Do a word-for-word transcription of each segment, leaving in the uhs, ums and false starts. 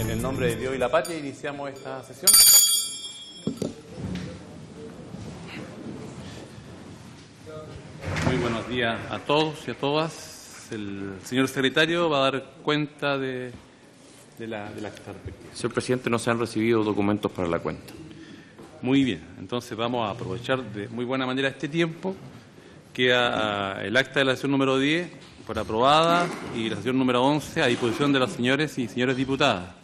En el nombre de Dios y la patria iniciamos esta sesión. Muy buenos días a todos y a todas. El señor secretario va a dar cuenta de, de la de la acta respectiva. Señor presidente, no se han recibido documentos para la cuenta. Muy bien, entonces vamos a aprovechar de muy buena manera este tiempo. Queda el acta de la sesión número diez por aprobada y la sesión número once a disposición de los señores y señores diputadas.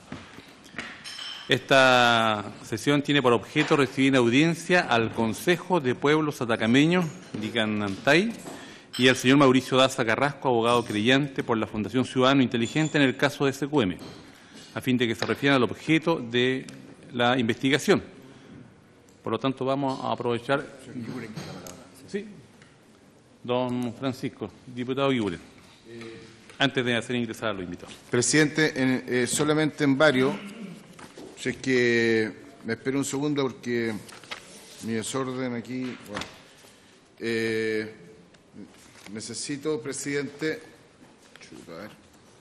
Esta sesión tiene por objeto recibir en audiencia al Consejo de Pueblos Atacameños, Licanantay, y al señor Mauricio Daza Carrasco, abogado creyente por la Fundación Ciudadano Inteligente en el caso de S Q M, a fin de que se refieran al objeto de la investigación. Por lo tanto, vamos a aprovechar. Sí, don Francisco, diputado Guiguren, antes de hacer ingresar a los invitados. Presidente, en, eh, solamente en varios. Si es que me espero un segundo porque mi desorden aquí. Bueno, eh, necesito, presidente. Chuta, a ver.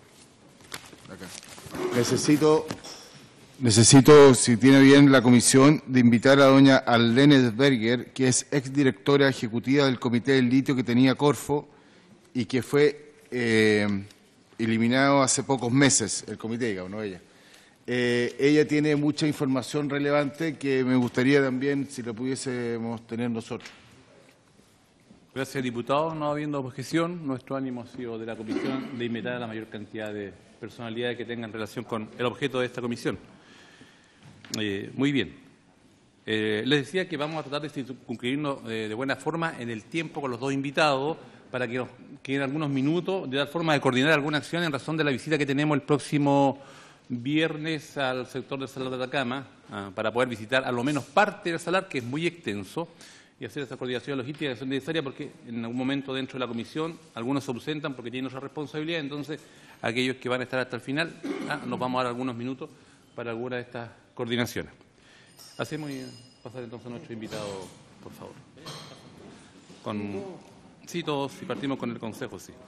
Acá. Necesito, necesito, si tiene bien la comisión, de invitar a doña Arlene Berger, que es exdirectora ejecutiva del Comité del Litio que tenía Corfo y que fue eh, eliminado hace pocos meses, el comité, digamos, no ella. Eh, ella tiene mucha información relevante que me gustaría también si la pudiésemos tener nosotros. Gracias, diputado. No habiendo objeción, nuestro ánimo ha sido de la comisión de invitar a la mayor cantidad de personalidades que tengan relación con el objeto de esta comisión. Eh, muy bien. Eh, les decía que vamos a tratar de circunscribirnos eh, de buena forma en el tiempo con los dos invitados para que nos queden algunos minutos de dar forma de coordinar alguna acción en razón de la visita que tenemos el próximo viernes al sector del Salar de Atacama, ah, para poder visitar a lo menos parte del salar, que es muy extenso, y hacer esa coordinación logística que es necesaria porque en algún momento dentro de la comisión algunos se ausentan porque tienen otra responsabilidad. Entonces, aquellos que van a estar hasta el final, ah, nos vamos a dar algunos minutos para alguna de estas coordinaciones. Hacemos y pasar entonces a nuestro invitado, por favor. Con, sí, todos, y partimos con el Consejo, sí.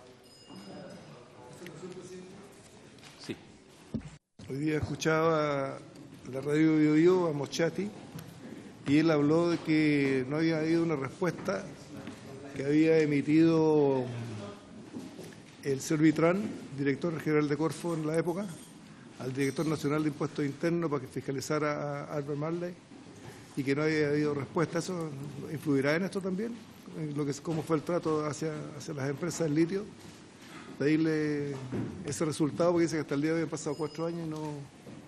Hoy día escuchaba la radio Bio Bio a Moschati y él habló de que no había habido una respuesta que había emitido el señor Vitrán, director general de Corfo en la época, al director nacional de Impuestos Internos para que fiscalizara a Albert Marley y que no había habido respuesta. ¿Eso influirá en esto también? En lo que es, cómo fue el trato hacia, hacia las empresas del litio. Pedirle ese resultado, porque dice que hasta el día de hoy han pasado cuatro años y no...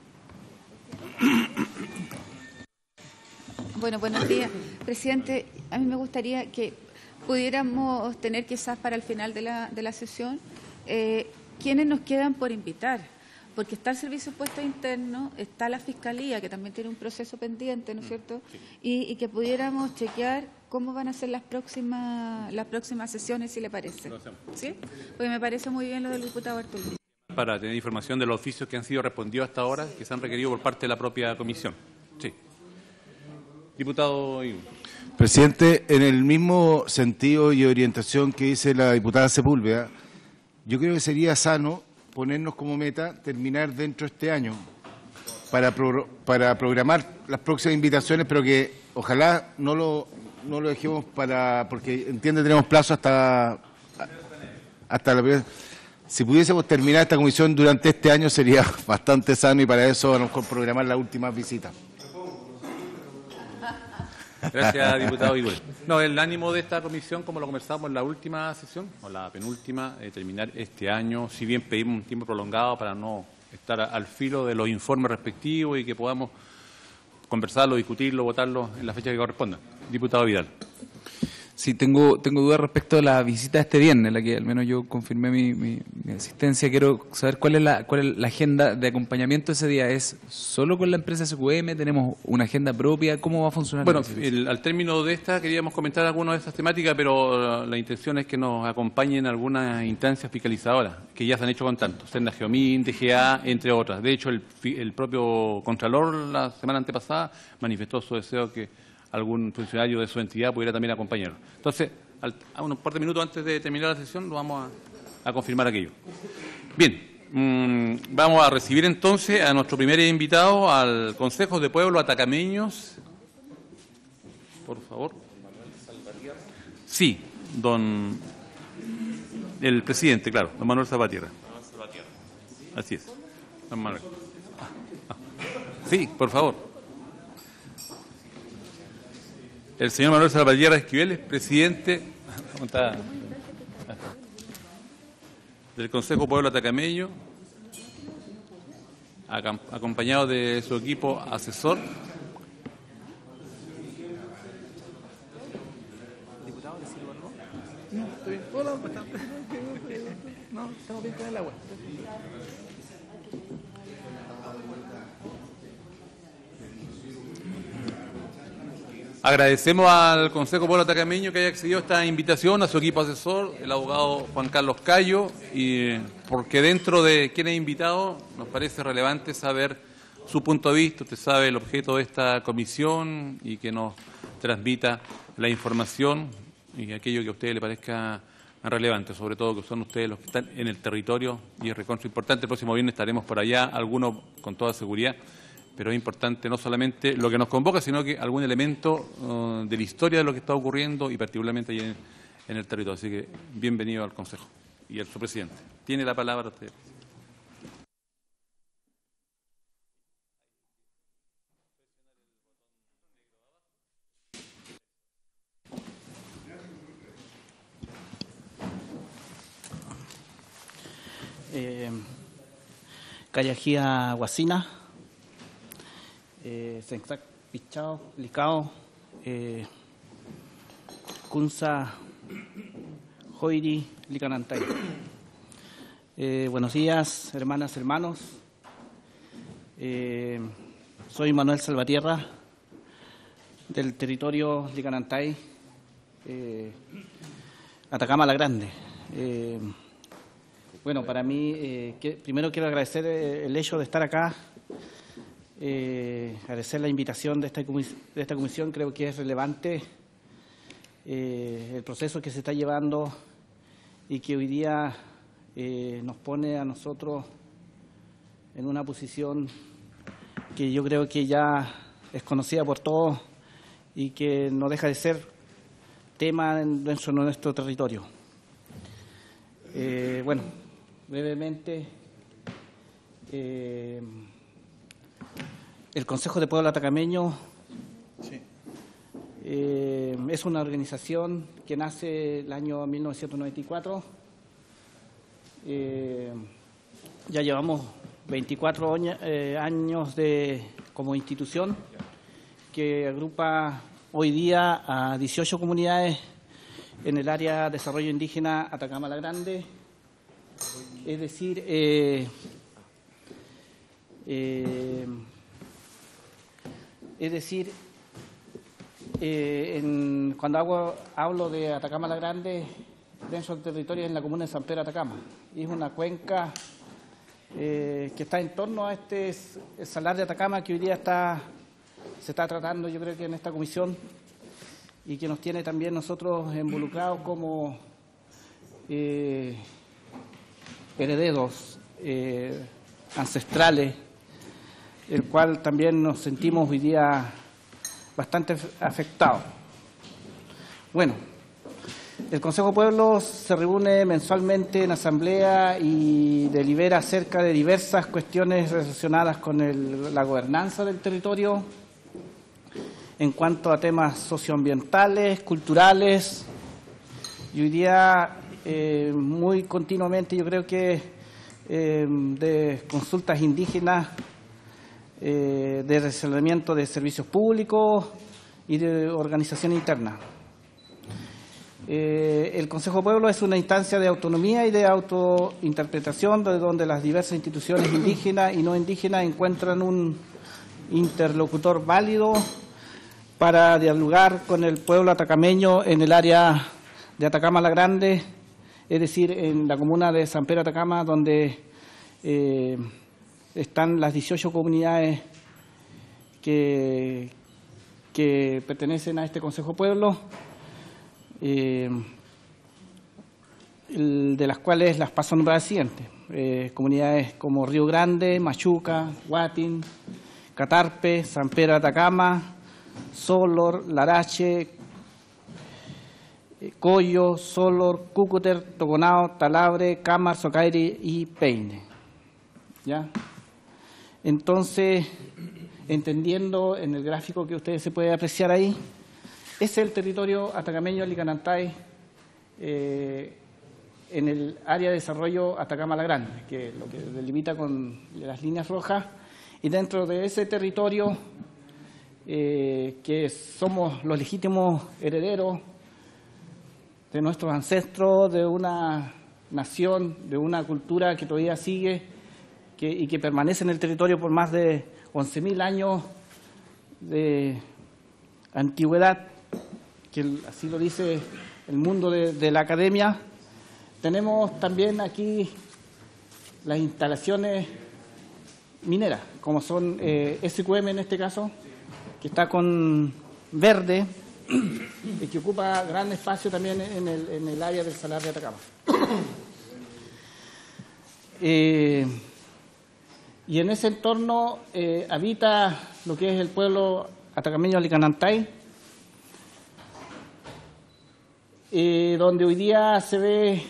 Bueno, buenos días. Presidente, a mí me gustaría que pudiéramos tener quizás para el final de la, de la sesión eh, quiénes nos quedan por invitar, porque está el Servicio de Impuestos Internos, está la Fiscalía, que también tiene un proceso pendiente, ¿no es cierto? Y, y que pudiéramos chequear cómo van a ser las próximas las próximas sesiones, si le parece. ¿Sí? Porque me parece muy bien lo del diputado Arturo. Para tener información de los oficios que han sido respondidos hasta ahora, que se han requerido por parte de la propia comisión. Sí. Diputado Ivo. Presidente, en el mismo sentido y orientación que dice la diputada Sepúlveda, yo creo que sería sano ponernos como meta terminar dentro de este año para, pro, para programar las próximas invitaciones, pero que ojalá no lo... no lo dejemos para, porque entiende tenemos plazo hasta hasta la si pudiésemos terminar esta comisión durante este año sería bastante sano y para eso a lo mejor programar la última visita. Gracias, diputado Igor. No, el ánimo de esta comisión, como lo conversamos en la última sesión, o la penúltima, eh, terminar este año, si bien pedimos un tiempo prolongado para no estar al filo de los informes respectivos y que podamos conversarlo, discutirlo, votarlo en la fecha que corresponda. Diputado Vidal. Sí, tengo, tengo dudas respecto a la visita este viernes, en la que al menos yo confirmé mi, mi, mi asistencia. Quiero saber cuál es, la, cuál es la agenda de acompañamiento ese día. ¿Es solo con la empresa S Q M? ¿Tenemos una agenda propia? ¿Cómo va a funcionar? Bueno, el, al término de esta queríamos comentar algunas de estas temáticas, pero la intención es que nos acompañen algunas instancias fiscalizadoras, que ya se han hecho con tanto, Senda Geomín, D G A, entre otras. De hecho, el, el propio Contralor la semana antepasada manifestó su deseo que algún funcionario de su entidad pudiera también acompañarlo. Entonces, al, a unos par de minutos antes de terminar la sesión, lo vamos a, a confirmar aquello. Bien, Mm, vamos a recibir entonces a nuestro primer invitado al Consejo de Pueblo Atacameños. Por favor. Sí, don el presidente, claro, don Manuel Salvatierra. Así es, don Manuel. Sí, por favor. El señor Manuel Salvatierra Esquivel es presidente del Consejo Pueblo Atacameño, acompañado de su equipo asesor. ¿Diputado, le sirvo algo? No, estoy bien. Hola, no, estamos bien con el agua. Agradecemos al Consejo Pueblo Atacameño que haya accedido a esta invitación, a su equipo asesor, el abogado Juan Carlos Cayo, y porque dentro de quien es invitado nos parece relevante saber su punto de vista. Usted sabe el objeto de esta comisión y que nos transmita la información y aquello que a usted le parezca relevante, sobre todo que son ustedes los que están en el territorio y es recontra importante. El próximo viernes estaremos por allá, algunos con toda seguridad. Pero es importante no solamente lo que nos convoca, sino que algún elemento uh, de la historia de lo que está ocurriendo y particularmente ahí en, en el territorio. Así que bienvenido al Consejo y al su presidente. Tiene la palabra usted. Eh, Callajía Guasina. Eh, Sensac Pichao, Licao, eh, Kunza, Joiri, Licanantay. Eh, buenos días, hermanas, hermanos. Eh, soy Manuel Salvatierra, del territorio Licanantay, eh, Atacama la Grande. Eh, bueno, para mí, eh, que, primero quiero agradecer el hecho de estar acá. Eh, agradecer la invitación de esta, comis de esta comisión. Creo que es relevante eh, el proceso que se está llevando y que hoy día eh, nos pone a nosotros en una posición que yo creo que ya es conocida por todos y que no deja de ser tema dentro de nuestro territorio. Eh, bueno, brevemente, eh, el Consejo de Pueblo Atacameño sí. eh, es una organización que nace el año mil novecientos noventa y cuatro. Eh, ya llevamos veinticuatro eh, años de, como institución que agrupa hoy día a dieciocho comunidades en el área de desarrollo indígena Atacama la Grande. Es decir, eh, eh, Es decir, eh, en, cuando hago, hablo de Atacama la Grande, dentro del territorio en la comuna de San Pedro Atacama. Y es una cuenca eh, que está en torno a este salar de Atacama que hoy día está, se está tratando, yo creo que en esta comisión, y que nos tiene también nosotros involucrados como eh, herederos eh, ancestrales, el cual también nos sentimos hoy día bastante afectados. Bueno, el Consejo de Pueblo se reúne mensualmente en asamblea y delibera acerca de diversas cuestiones relacionadas con el, la gobernanza del territorio en cuanto a temas socioambientales, culturales, y hoy día eh, muy continuamente yo creo que eh, de consultas indígenas, Eh, de resolvimiento de servicios públicos y de organización interna. Eh, el Consejo de Pueblo es una instancia de autonomía y de autointerpretación de donde las diversas instituciones indígenas y no indígenas encuentran un interlocutor válido para dialogar con el pueblo atacameño en el área de Atacama la Grande, es decir, en la comuna de San Pedro Atacama, donde eh, están las dieciocho comunidades que, que pertenecen a este Consejo Pueblo, eh, el, de las cuales las paso a nombrar al siguiente. eh, comunidades como Río Grande, Machuca, Huatín, Catarpe, San Pedro de Atacama, Solor, Larache, eh, Coyo, Solor, Cúcuter, Toconao, Talabre, Cámara, Socaire y Peine. ¿Ya? Entonces, entendiendo en el gráfico que ustedes se puede apreciar ahí, es el territorio atacameño Licanantay eh, en el área de desarrollo Atacama-La Grande, que es lo que delimita con las líneas rojas, y dentro de ese territorio, eh, que somos los legítimos herederos de nuestros ancestros, de una nación, de una cultura que todavía sigue que, y que permanece en el territorio por más de once mil años de antigüedad, que así lo dice el mundo de, de la academia. Tenemos también aquí las instalaciones mineras, como son eh, S Q M en este caso, que está con verde y que ocupa gran espacio también en el, en el área del Salar de Atacama. Eh, y en ese entorno eh, habita lo que es el pueblo atacameño Licanantay, eh, donde hoy día se ve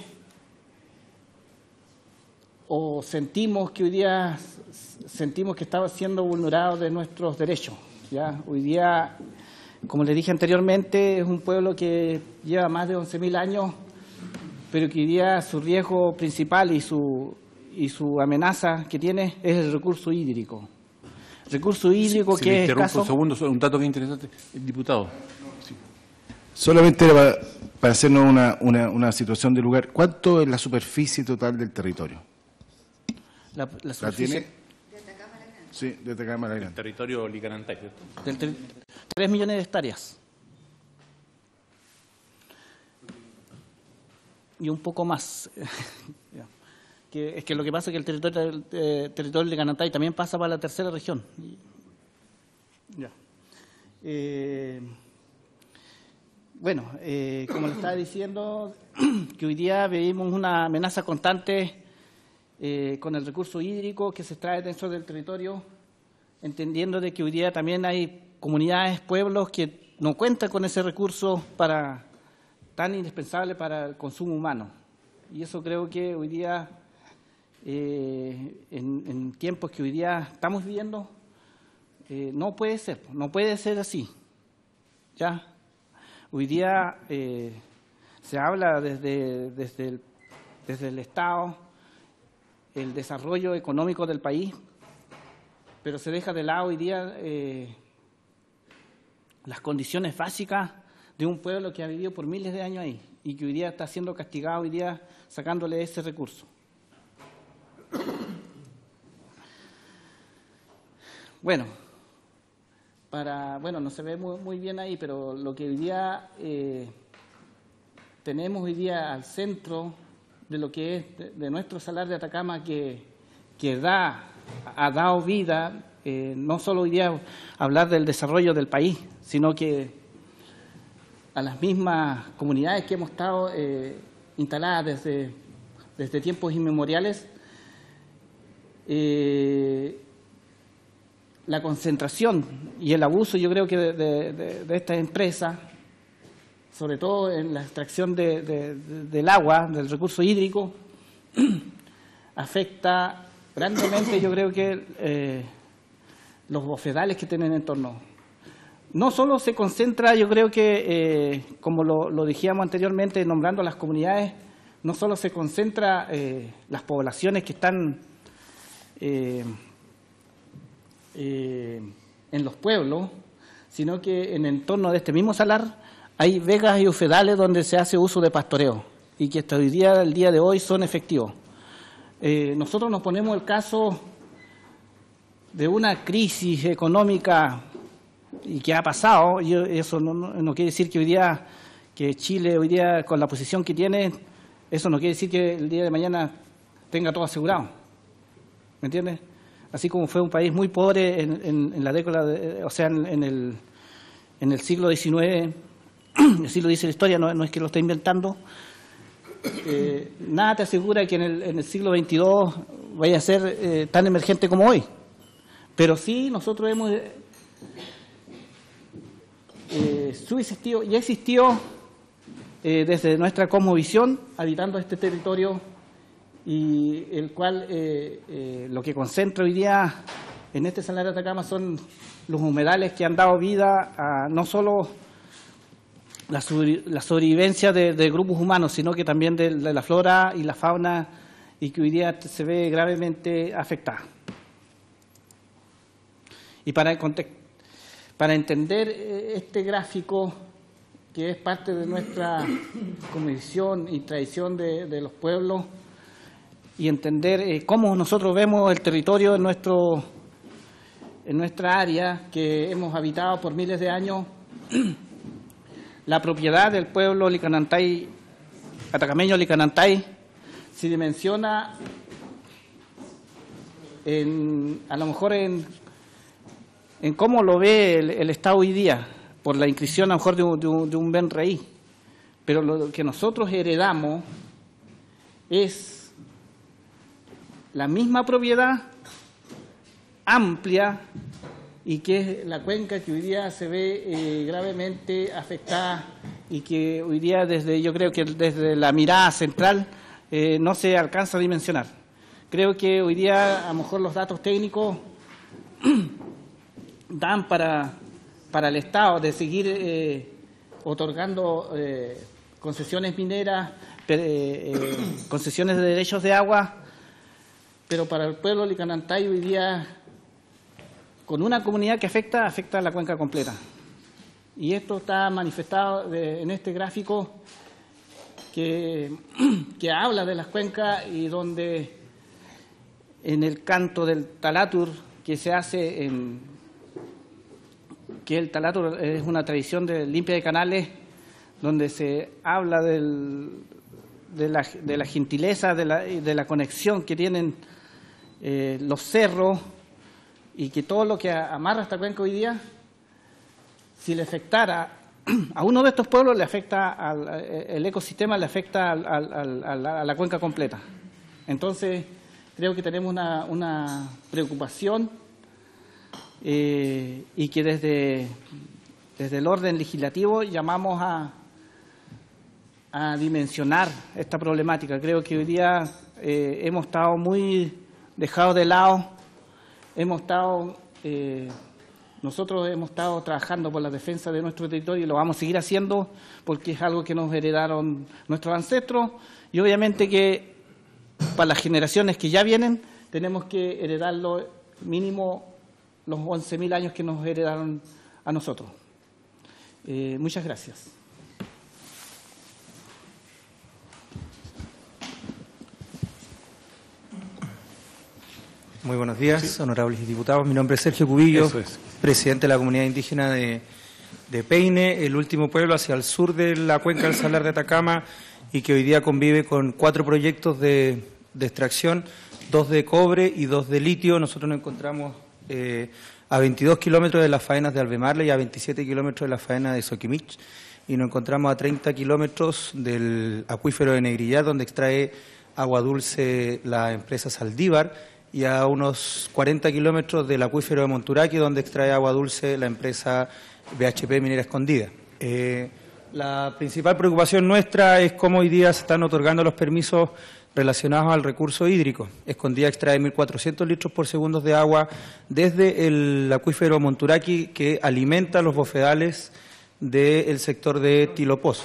o sentimos que hoy día sentimos que estaba siendo vulnerado de nuestros derechos. ¿Ya? Hoy día, como les dije anteriormente, es un pueblo que lleva más de once mil años, pero que hoy día su riesgo principal y su, y su amenaza que tiene es el recurso hídrico. Recurso hídrico Si que me es interrumpo escaso. un segundo, solo un dato que es interesante. El diputado. Sí. Solamente para, para hacernos una, una, una situación de lugar, ¿cuánto es la superficie total del territorio? La, la ¿La superficie tiene? Sí, de Atacama a La Grande. Territorio Licanantay, ¿cierto? del ter- tres millones de hectáreas. Y un poco más. Ya. Que, es que lo que pasa es que el territorio, el, eh, territorio de Licanantay también pasa para la tercera región. Y- ya. Eh, bueno, eh, como le estaba diciendo, que hoy día vivimos una amenaza constante eh, con el recurso hídrico que se extrae dentro del territorio, entendiendo de que hoy día también hay comunidades, pueblos que no cuentan con ese recurso para tan indispensable para el consumo humano. Y eso creo que hoy día, eh, en, en tiempos que hoy día estamos viviendo, eh, no puede ser, no puede ser así. ¿Ya? Hoy día eh, se habla desde, desde, el, desde el Estado, el desarrollo económico del país, pero se deja de lado hoy día eh, las condiciones básicas de un pueblo que ha vivido por miles de años ahí y que hoy día está siendo castigado, hoy día sacándole ese recurso. Bueno, para, bueno, no se ve muy, muy bien ahí, pero lo que hoy día eh, tenemos hoy día al centro de lo que es de, de nuestro Salar de Atacama, que, que da, ha dado vida, eh, no solo hoy día hablar del desarrollo del país, sino que a las mismas comunidades que hemos estado eh, instaladas desde, desde tiempos inmemoriales, eh, la concentración y el abuso, yo creo que de, de, de, de estas empresas, sobre todo en la extracción de, de, de, del agua, del recurso hídrico, afecta grandemente, yo creo que eh, los bofedales que tienen en torno. No solo se concentra, yo creo que, eh, como lo, lo dijimos anteriormente, nombrando las comunidades, no solo se concentra eh, las poblaciones que están eh, eh, en los pueblos, sino que en el entorno de este mismo salar hay vegas y ufedales donde se hace uso de pastoreo y que hasta hoy día, el día de hoy, son efectivos. Eh, nosotros nos ponemos el caso de una crisis económica y que ha pasado, y eso no, no, no quiere decir que hoy día, que Chile hoy día con la posición que tiene, eso no quiere decir que el día de mañana tenga todo asegurado, ¿me entiendes? Así como fue un país muy pobre en, en, en la década, de, o sea, en, en, el, en el siglo diecinueve, así lo dice la historia, no, no es que lo esté inventando, eh, nada te asegura que en el, en el siglo veintidós vaya a ser eh, tan emergente como hoy. Pero sí, nosotros hemos eh, subsistido y existido eh, desde nuestra cosmovisión, habitando este territorio, y el cual eh, eh, lo que concentra hoy día en este Salar de Atacama son los humedales que han dado vida a no solo la, sobre, la sobrevivencia de, de grupos humanos, sino que también de, de la flora y la fauna, y que hoy día se ve gravemente afectada. Y para, para entender este gráfico, que es parte de nuestra convicción y tradición de, de los pueblos, y entender eh, cómo nosotros vemos el territorio en, nuestro, en nuestra área, que hemos habitado por miles de años, la propiedad del pueblo Licanantay, atacameño Licanantay, se dimensiona en, a lo mejor en, en cómo lo ve el, el Estado hoy día, por la inscripción a lo mejor de un, de un, de un bien raíz. Pero lo que nosotros heredamos es la misma propiedad amplia, y que es la cuenca que hoy día se ve eh, gravemente afectada, y que hoy día desde yo creo que desde la mirada central eh, no se alcanza a dimensionar. Creo que hoy día a lo mejor los datos técnicos dan para, para el Estado de seguir eh, otorgando eh, concesiones mineras, eh, eh, concesiones de derechos de agua, pero para el pueblo Licanantay hoy día, con una comunidad que afecta, afecta a la cuenca completa. Y esto está manifestado de, en este gráfico que, que habla de las cuencas, y donde en el canto del Talatur que se hace en, que el Talatur es una tradición de limpia de canales, donde se habla del, de, la, de la gentileza, de la, de la conexión que tienen eh, los cerros, y que todo lo que amarra esta cuenca hoy día, si le afectara a uno de estos pueblos, le afecta al el ecosistema, le afecta al, al, al, a, la, a la cuenca completa. Entonces, creo que tenemos una, una preocupación eh, y que desde, desde el orden legislativo llamamos a, a dimensionar esta problemática. Creo que hoy día eh, hemos estado muy dejados de lado, hemos estado, eh, nosotros hemos estado trabajando por la defensa de nuestro territorio, y lo vamos a seguir haciendo porque es algo que nos heredaron nuestros ancestros, y obviamente que para las generaciones que ya vienen tenemos que heredarlo mínimo los once mil años que nos heredaron a nosotros. Eh, muchas gracias. Muy buenos días, sí. Honorables diputados. Mi nombre es Sergio Cubillo, es. presidente de la comunidad indígena de, de Peine, el último pueblo hacia el sur de la cuenca del Salar de Atacama, y que hoy día convive con cuatro proyectos de, de extracción, dos de cobre y dos de litio. Nosotros nos encontramos eh, a veintidós kilómetros de las faenas de Albemarle y a veintisiete kilómetros de la faena de Soquimich, y nos encontramos a treinta kilómetros del acuífero de Negrillar, donde extrae agua dulce la empresa Saldívar, y a unos cuarenta kilómetros del acuífero de Monturaqui, donde extrae agua dulce la empresa B H P Minera Escondida. Eh, la principal preocupación nuestra es cómo hoy día se están otorgando los permisos relacionados al recurso hídrico. Escondida extrae mil cuatrocientos litros por segundo de agua desde el acuífero Monturaqui, que alimenta los bofedales del sector de Tilopozo.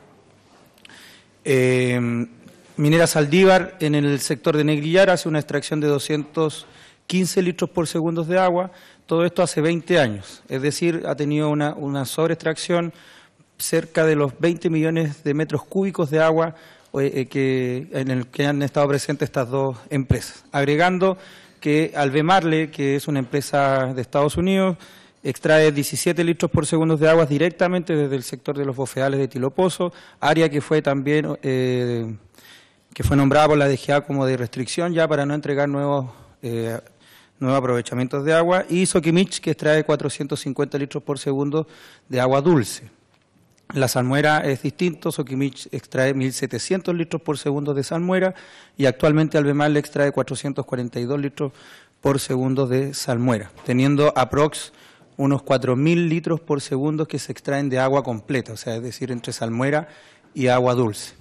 Eh, Minera Saldívar, en el sector de Negrillar, hace una extracción de doscientos quince litros por segundo de agua, todo esto hace veinte años, es decir, ha tenido una, una sobreextracción cerca de los veinte millones de metros cúbicos de agua eh, que, en el que han estado presentes estas dos empresas. Agregando que Albemarle, que es una empresa de Estados Unidos, extrae diecisiete litros por segundo de agua directamente desde el sector de los bofedales de Tilopozo, área que fue también eh, que fue nombrada por la D G A como de restricción ya para no entregar nuevos, eh, nuevos aprovechamientos de agua, y Soquimich, que extrae cuatrocientos cincuenta litros por segundo de agua dulce. La salmuera es distinto, Soquimich extrae mil setecientos litros por segundo de salmuera y actualmente Albemarle extrae cuatrocientos cuarenta y dos litros por segundo de salmuera, teniendo aprox unos cuatro mil litros por segundo que se extraen de agua completa, o sea, es decir, entre salmuera y agua dulce.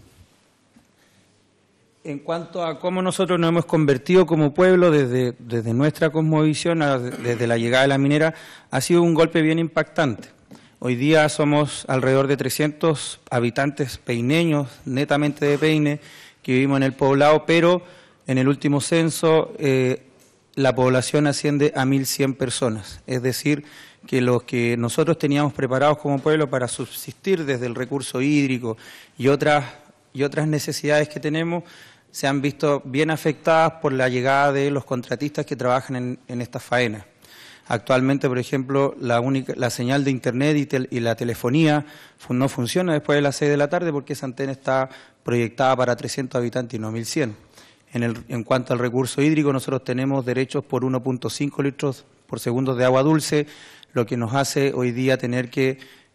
En cuanto a cómo nosotros nos hemos convertido como pueblo desde, desde nuestra cosmovisión, a, desde la llegada de la minera, ha sido un golpe bien impactante. Hoy día somos alrededor de trescientos habitantes peineños, netamente de Peine, que vivimos en el poblado, pero en el último censo eh, la población asciende a mil cien personas. Es decir, que los que nosotros teníamos preparados como pueblo para subsistir desde el recurso hídrico y otras, y otras necesidades que tenemos, se han visto bien afectadas por la llegada de los contratistas que trabajan en, en estas faenas. Actualmente, por ejemplo, la, única, la señal de Internet y, tel, y la telefonía no funciona después de las seis de la tarde porque esa antena está proyectada para trescientos habitantes y no mil cien. En, el, en cuanto al recurso hídrico, nosotros tenemos derechos por uno punto cinco litros por segundo de agua dulce, lo que nos hace hoy día tener que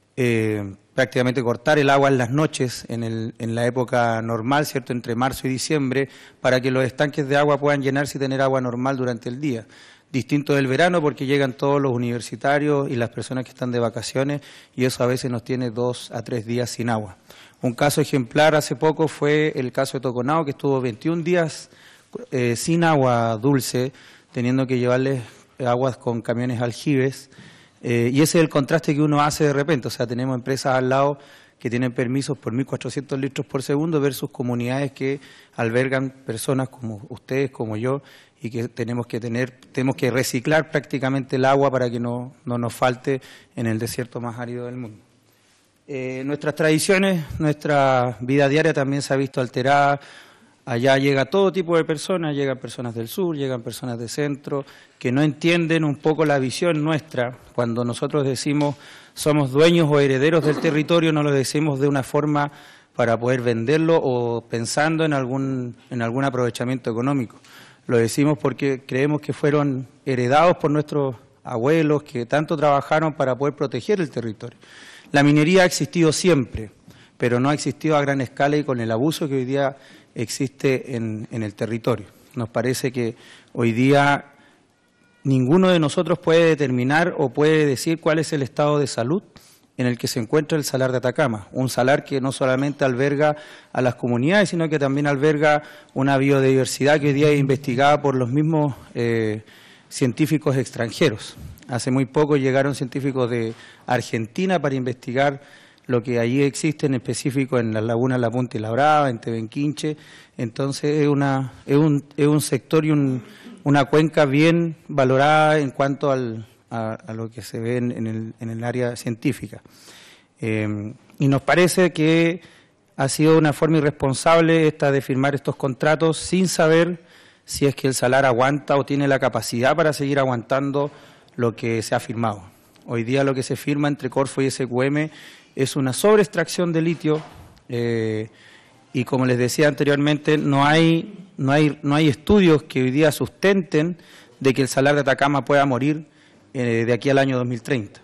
eh, prácticamente cortar el agua en las noches, en, el, en la época normal, ¿cierto?, entre marzo y diciembre, para que los estanques de agua puedan llenarse y tener agua normal durante el día. Distinto del verano porque llegan todos los universitarios y las personas que están de vacaciones y eso a veces nos tiene dos a tres días sin agua. Un caso ejemplar hace poco fue el caso de Toconao, que estuvo veintiún días eh, sin agua dulce, teniendo que llevarles aguas con camiones aljibes, eh, y ese es el contraste que uno hace de repente. O sea, tenemos empresas al lado que tienen permisos por mil cuatrocientos litros por segundo versus comunidades que albergan personas como ustedes, como yo, y que tenemos que tener, tenemos que reciclar prácticamente el agua para que no, no nos falte en el desierto más árido del mundo. Eh, nuestras tradiciones, nuestra vida diaria también se ha visto alterada. Allá llega todo tipo de personas, llegan personas del sur, llegan personas del centro, que no entienden un poco la visión nuestra. Cuando nosotros decimos somos dueños o herederos del territorio, no lo decimos de una forma para poder venderlo o pensando en algún, en algún aprovechamiento económico. Lo decimos porque creemos que fueron heredados por nuestros abuelos que tanto trabajaron para poder proteger el territorio. La minería ha existido siempre, pero no ha existido a gran escala y con el abuso que hoy día existe en, en el territorio. Nos parece que hoy día ninguno de nosotros puede determinar o puede decir cuál es el estado de salud en el que se encuentra el Salar de Atacama, un salar que no solamente alberga a las comunidades, sino que también alberga una biodiversidad que hoy día es investigada por los mismos eh, científicos extranjeros. Hace muy poco llegaron científicos de Argentina para investigar lo que allí existe, en específico en las lagunas La Punta y La Brava, en Tebenquinche. Entonces es, una, es, un, es un sector y un, una cuenca bien valorada en cuanto al A, a lo que se ve en, en, el, en el área científica. Eh, y nos parece que ha sido una forma irresponsable esta de firmar estos contratos sin saber si es que el salar aguanta o tiene la capacidad para seguir aguantando lo que se ha firmado. Hoy día lo que se firma entre Corfo y S Q M es una sobreextracción de litio eh, y como les decía anteriormente, no hay, no, hay, no hay estudios que hoy día sustenten de que el salar de Atacama pueda morir de aquí al año dos mil treinta.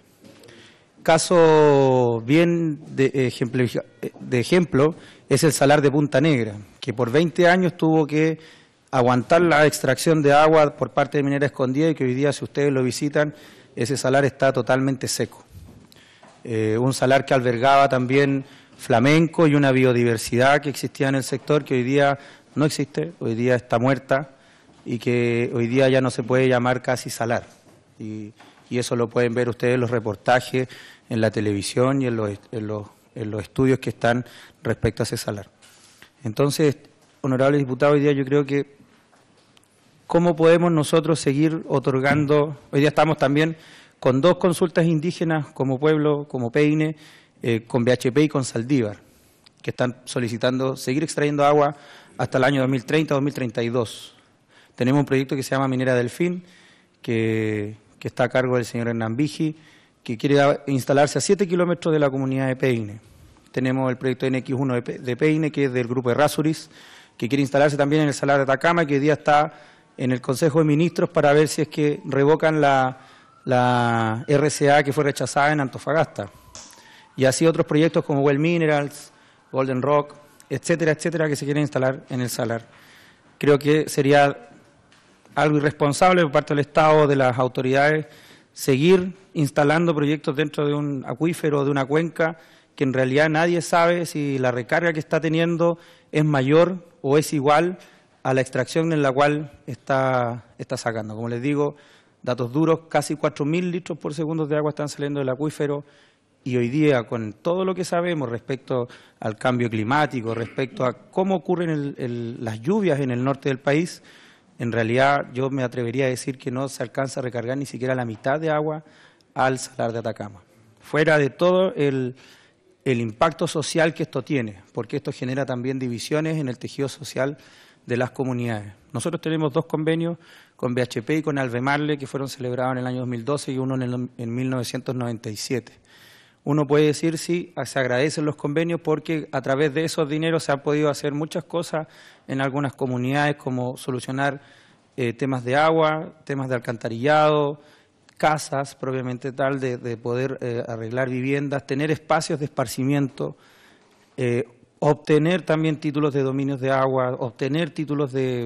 Caso bien de ejemplo, de ejemplo es el salar de Punta Negra, que por veinte años tuvo que aguantar la extracción de agua por parte de Minera Escondida y que hoy día, si ustedes lo visitan, ese salar está totalmente seco. Eh, un salar que albergaba también flamenco y una biodiversidad que existía en el sector que hoy día no existe, hoy día está muerta y que hoy día ya no se puede llamar casi salar. Y, y eso lo pueden ver ustedes en los reportajes, en la televisión y en los, en, los, en los estudios que están respecto a ese salar. Entonces, honorables diputados, hoy día yo creo que cómo podemos nosotros seguir otorgando, hoy día estamos también con dos consultas indígenas como pueblo, como Peine, eh, con B H P y con Saldívar, que están solicitando seguir extrayendo agua hasta el año dos mil treinta, dos mil treinta y dos. Tenemos un proyecto que se llama Minera Delfín, que, que está a cargo del señor Hernán Vigi, que quiere instalarse a siete kilómetros de la comunidad de Peine. Tenemos el proyecto N X uno de Peine, que es del grupo Errázuriz, que quiere instalarse también en el Salar de Atacama, que hoy día está en el Consejo de Ministros para ver si es que revocan la, la R C A que fue rechazada en Antofagasta. y así otros proyectos como Well Minerals, Golden Rock, etcétera, etcétera, que se quieren instalar en el salar. Creo que sería algo irresponsable por parte del Estado, de las autoridades, seguir instalando proyectos dentro de un acuífero o de una cuenca que en realidad nadie sabe si la recarga que está teniendo es mayor o es igual a la extracción en la cual está, está sacando. Como les digo, datos duros, casi cuatro mil litros por segundo de agua están saliendo del acuífero, y hoy día, con todo lo que sabemos respecto al cambio climático, respecto a cómo ocurren el, el, las lluvias en el norte del país, en realidad yo me atrevería a decir que no se alcanza a recargar ni siquiera la mitad de agua al salar de Atacama. Fuera de todo el, el impacto social que esto tiene, porque esto genera también divisiones en el tejido social de las comunidades. Nosotros tenemos dos convenios con B H P y con Albemarle que fueron celebrados en el año dos mil doce y uno en, el, en mil novecientos noventa y siete. Uno puede decir, sí, se agradecen los convenios porque a través de esos dineros se han podido hacer muchas cosas en algunas comunidades, como solucionar eh, temas de agua, temas de alcantarillado, casas propiamente tal, de, de poder eh, arreglar viviendas, tener espacios de esparcimiento, eh, obtener también títulos de dominios de agua, obtener títulos de,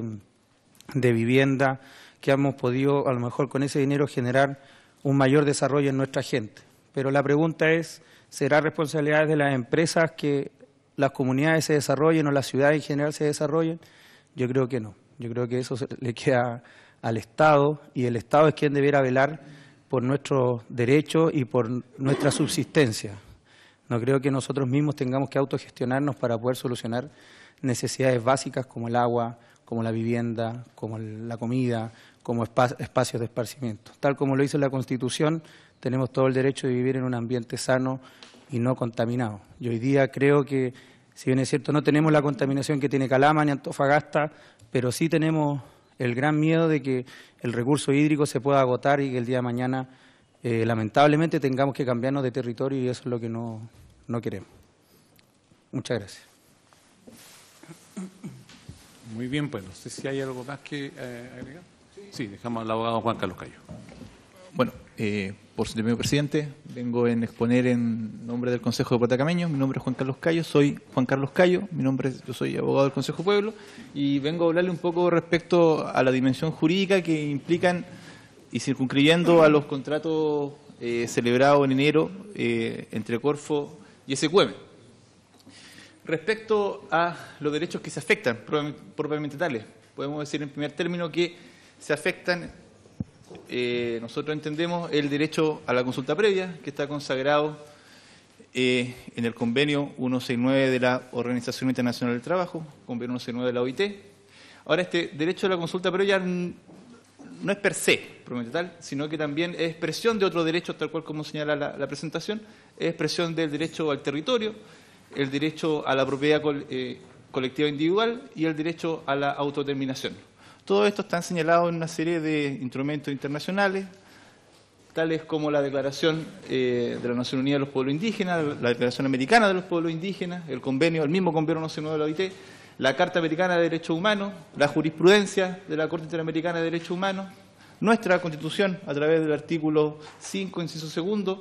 de vivienda, que hemos podido a lo mejor con ese dinero generar un mayor desarrollo en nuestra gente. Pero la pregunta es, ¿será responsabilidad de las empresas que las comunidades se desarrollen o las ciudades en general se desarrollen? Yo creo que no. Yo creo que eso le queda al Estado, y el Estado es quien debiera velar por nuestros derechos y por nuestra subsistencia. No creo que nosotros mismos tengamos que autogestionarnos para poder solucionar necesidades básicas como el agua, como la vivienda, como la comida, como espacios de esparcimiento. Tal como lo dice la Constitución, tenemos todo el derecho de vivir en un ambiente sano y no contaminado. Y hoy día creo que, si bien es cierto, no tenemos la contaminación que tiene Calama ni Antofagasta, pero sí tenemos el gran miedo de que el recurso hídrico se pueda agotar y que el día de mañana, eh, lamentablemente, tengamos que cambiarnos de territorio, y eso es lo que no, no queremos. Muchas gracias. Muy bien, pues no sé si hay algo más que eh, agregar. Sí, dejamos al abogado Juan Carlos Cayo. Bueno, eh, por su término, presidente, vengo en exponer en nombre del Consejo de Potacameño. Mi nombre es Juan Carlos Cayo, soy Juan Carlos Cayo, mi nombre es, yo soy abogado del Consejo Pueblo, y vengo a hablarle un poco respecto a la dimensión jurídica que implican, y circunscribiendo a los contratos eh, celebrados en enero eh, entre Corfo y S Q M. Respecto a los derechos que se afectan, propiamente tales, podemos decir en primer término que se afectan, eh, nosotros entendemos, el derecho a la consulta previa, que está consagrado eh, en el convenio ciento sesenta y nueve de la Organización Internacional del Trabajo, convenio ciento sesenta y nueve de la O I T. Ahora, este derecho a la consulta previa no es per se, propiamente tal, sino que también es expresión de otro derecho, tal cual como señala la, la presentación, es expresión del derecho al territorio, el derecho a la propiedad eh, colectiva individual y el derecho a la autodeterminación. Todo esto está señalado en una serie de instrumentos internacionales, tales como la Declaración eh, de la Nación Unida de los Pueblos Indígenas, la Declaración Americana de los Pueblos Indígenas, el convenio, el mismo convenio ciento sesenta y nueve de la O I T, la Carta Americana de Derechos Humanos, la jurisprudencia de la Corte Interamericana de Derechos Humanos, nuestra Constitución a través del artículo cinco, inciso segundo,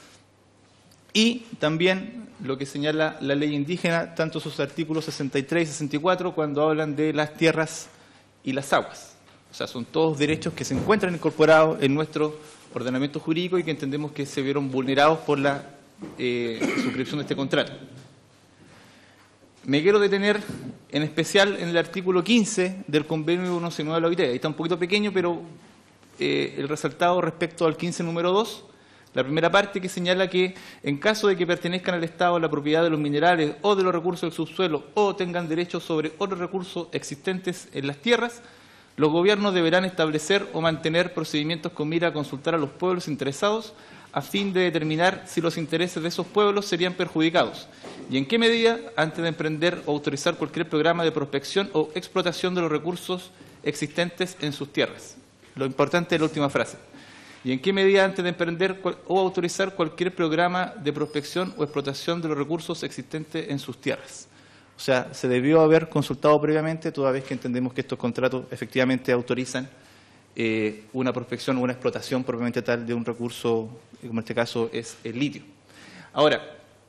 y también lo que señala la ley indígena, tanto sus artículos sesenta y tres y sesenta y cuatro, cuando hablan de las tierras y las aguas. O sea, son todos derechos que se encuentran incorporados en nuestro ordenamiento jurídico y que entendemos que se vieron vulnerados por la eh, suscripción de este contrato. Me quiero detener en especial en el artículo quince del convenio ciento sesenta y nueve de la O I T. Ahí está un poquito pequeño, pero eh, el resaltado respecto al quince número dos, la primera parte, que señala que en caso de que pertenezcan al Estado la propiedad de los minerales o de los recursos del subsuelo o tengan derechos sobre otros recursos existentes en las tierras, los gobiernos deberán establecer o mantener procedimientos con mira a consultar a los pueblos interesados a fin de determinar si los intereses de esos pueblos serían perjudicados y en qué medida antes de emprender o autorizar cualquier programa de prospección o explotación de los recursos existentes en sus tierras. Lo importante es la última frase. Y en qué medida antes de emprender o autorizar cualquier programa de prospección o explotación de los recursos existentes en sus tierras. O sea, se debió haber consultado previamente, toda vez que entendemos que estos contratos efectivamente autorizan eh, una prospección o una explotación propiamente tal de un recurso, como en este caso es el litio. Ahora,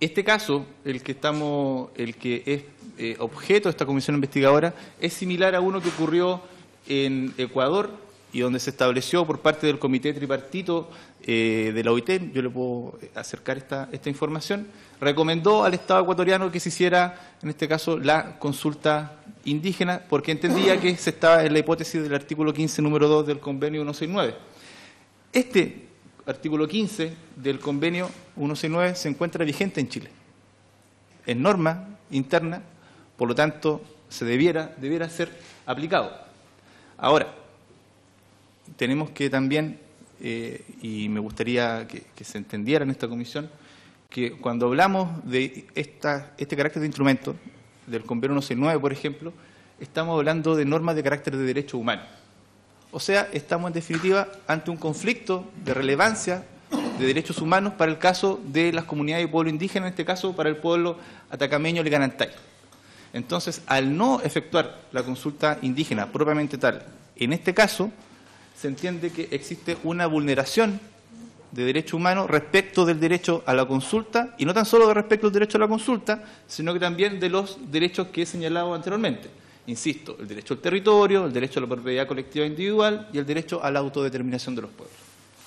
Este caso, el que estamos, el que es eh, objeto de esta comisión investigadora, es similar a uno que ocurrió en Ecuador y donde se estableció por parte del Comité Tripartito eh, de la O I T, yo le puedo acercar esta, esta información, recomendó al Estado ecuatoriano que se hiciera, en este caso, la consulta indígena, porque entendía que se estaba en la hipótesis del artículo quince, número dos del convenio ciento sesenta y nueve. Este artículo quince del convenio ciento sesenta y nueve se encuentra vigente en Chile. Es norma interna, por lo tanto, se debiera, debiera ser aplicado. Ahora, tenemos que también, eh, y me gustaría que, que se entendiera en esta comisión, que cuando hablamos de esta, este carácter de instrumento, del convenio ciento sesenta y nueve, por ejemplo, estamos hablando de normas de carácter de derechos humanos. O sea, estamos en definitiva ante un conflicto de relevancia de derechos humanos para el caso de las comunidades y pueblos indígenas, en este caso para el pueblo atacameño Liganantay. Entonces, al no efectuar la consulta indígena propiamente tal, en este caso, se entiende que existe una vulneración de derechos humanos respecto del derecho a la consulta, y no tan solo de respecto al derecho a la consulta, sino que también de los derechos que he señalado anteriormente. Insisto, el derecho al territorio, el derecho a la propiedad colectiva individual y el derecho a la autodeterminación de los pueblos.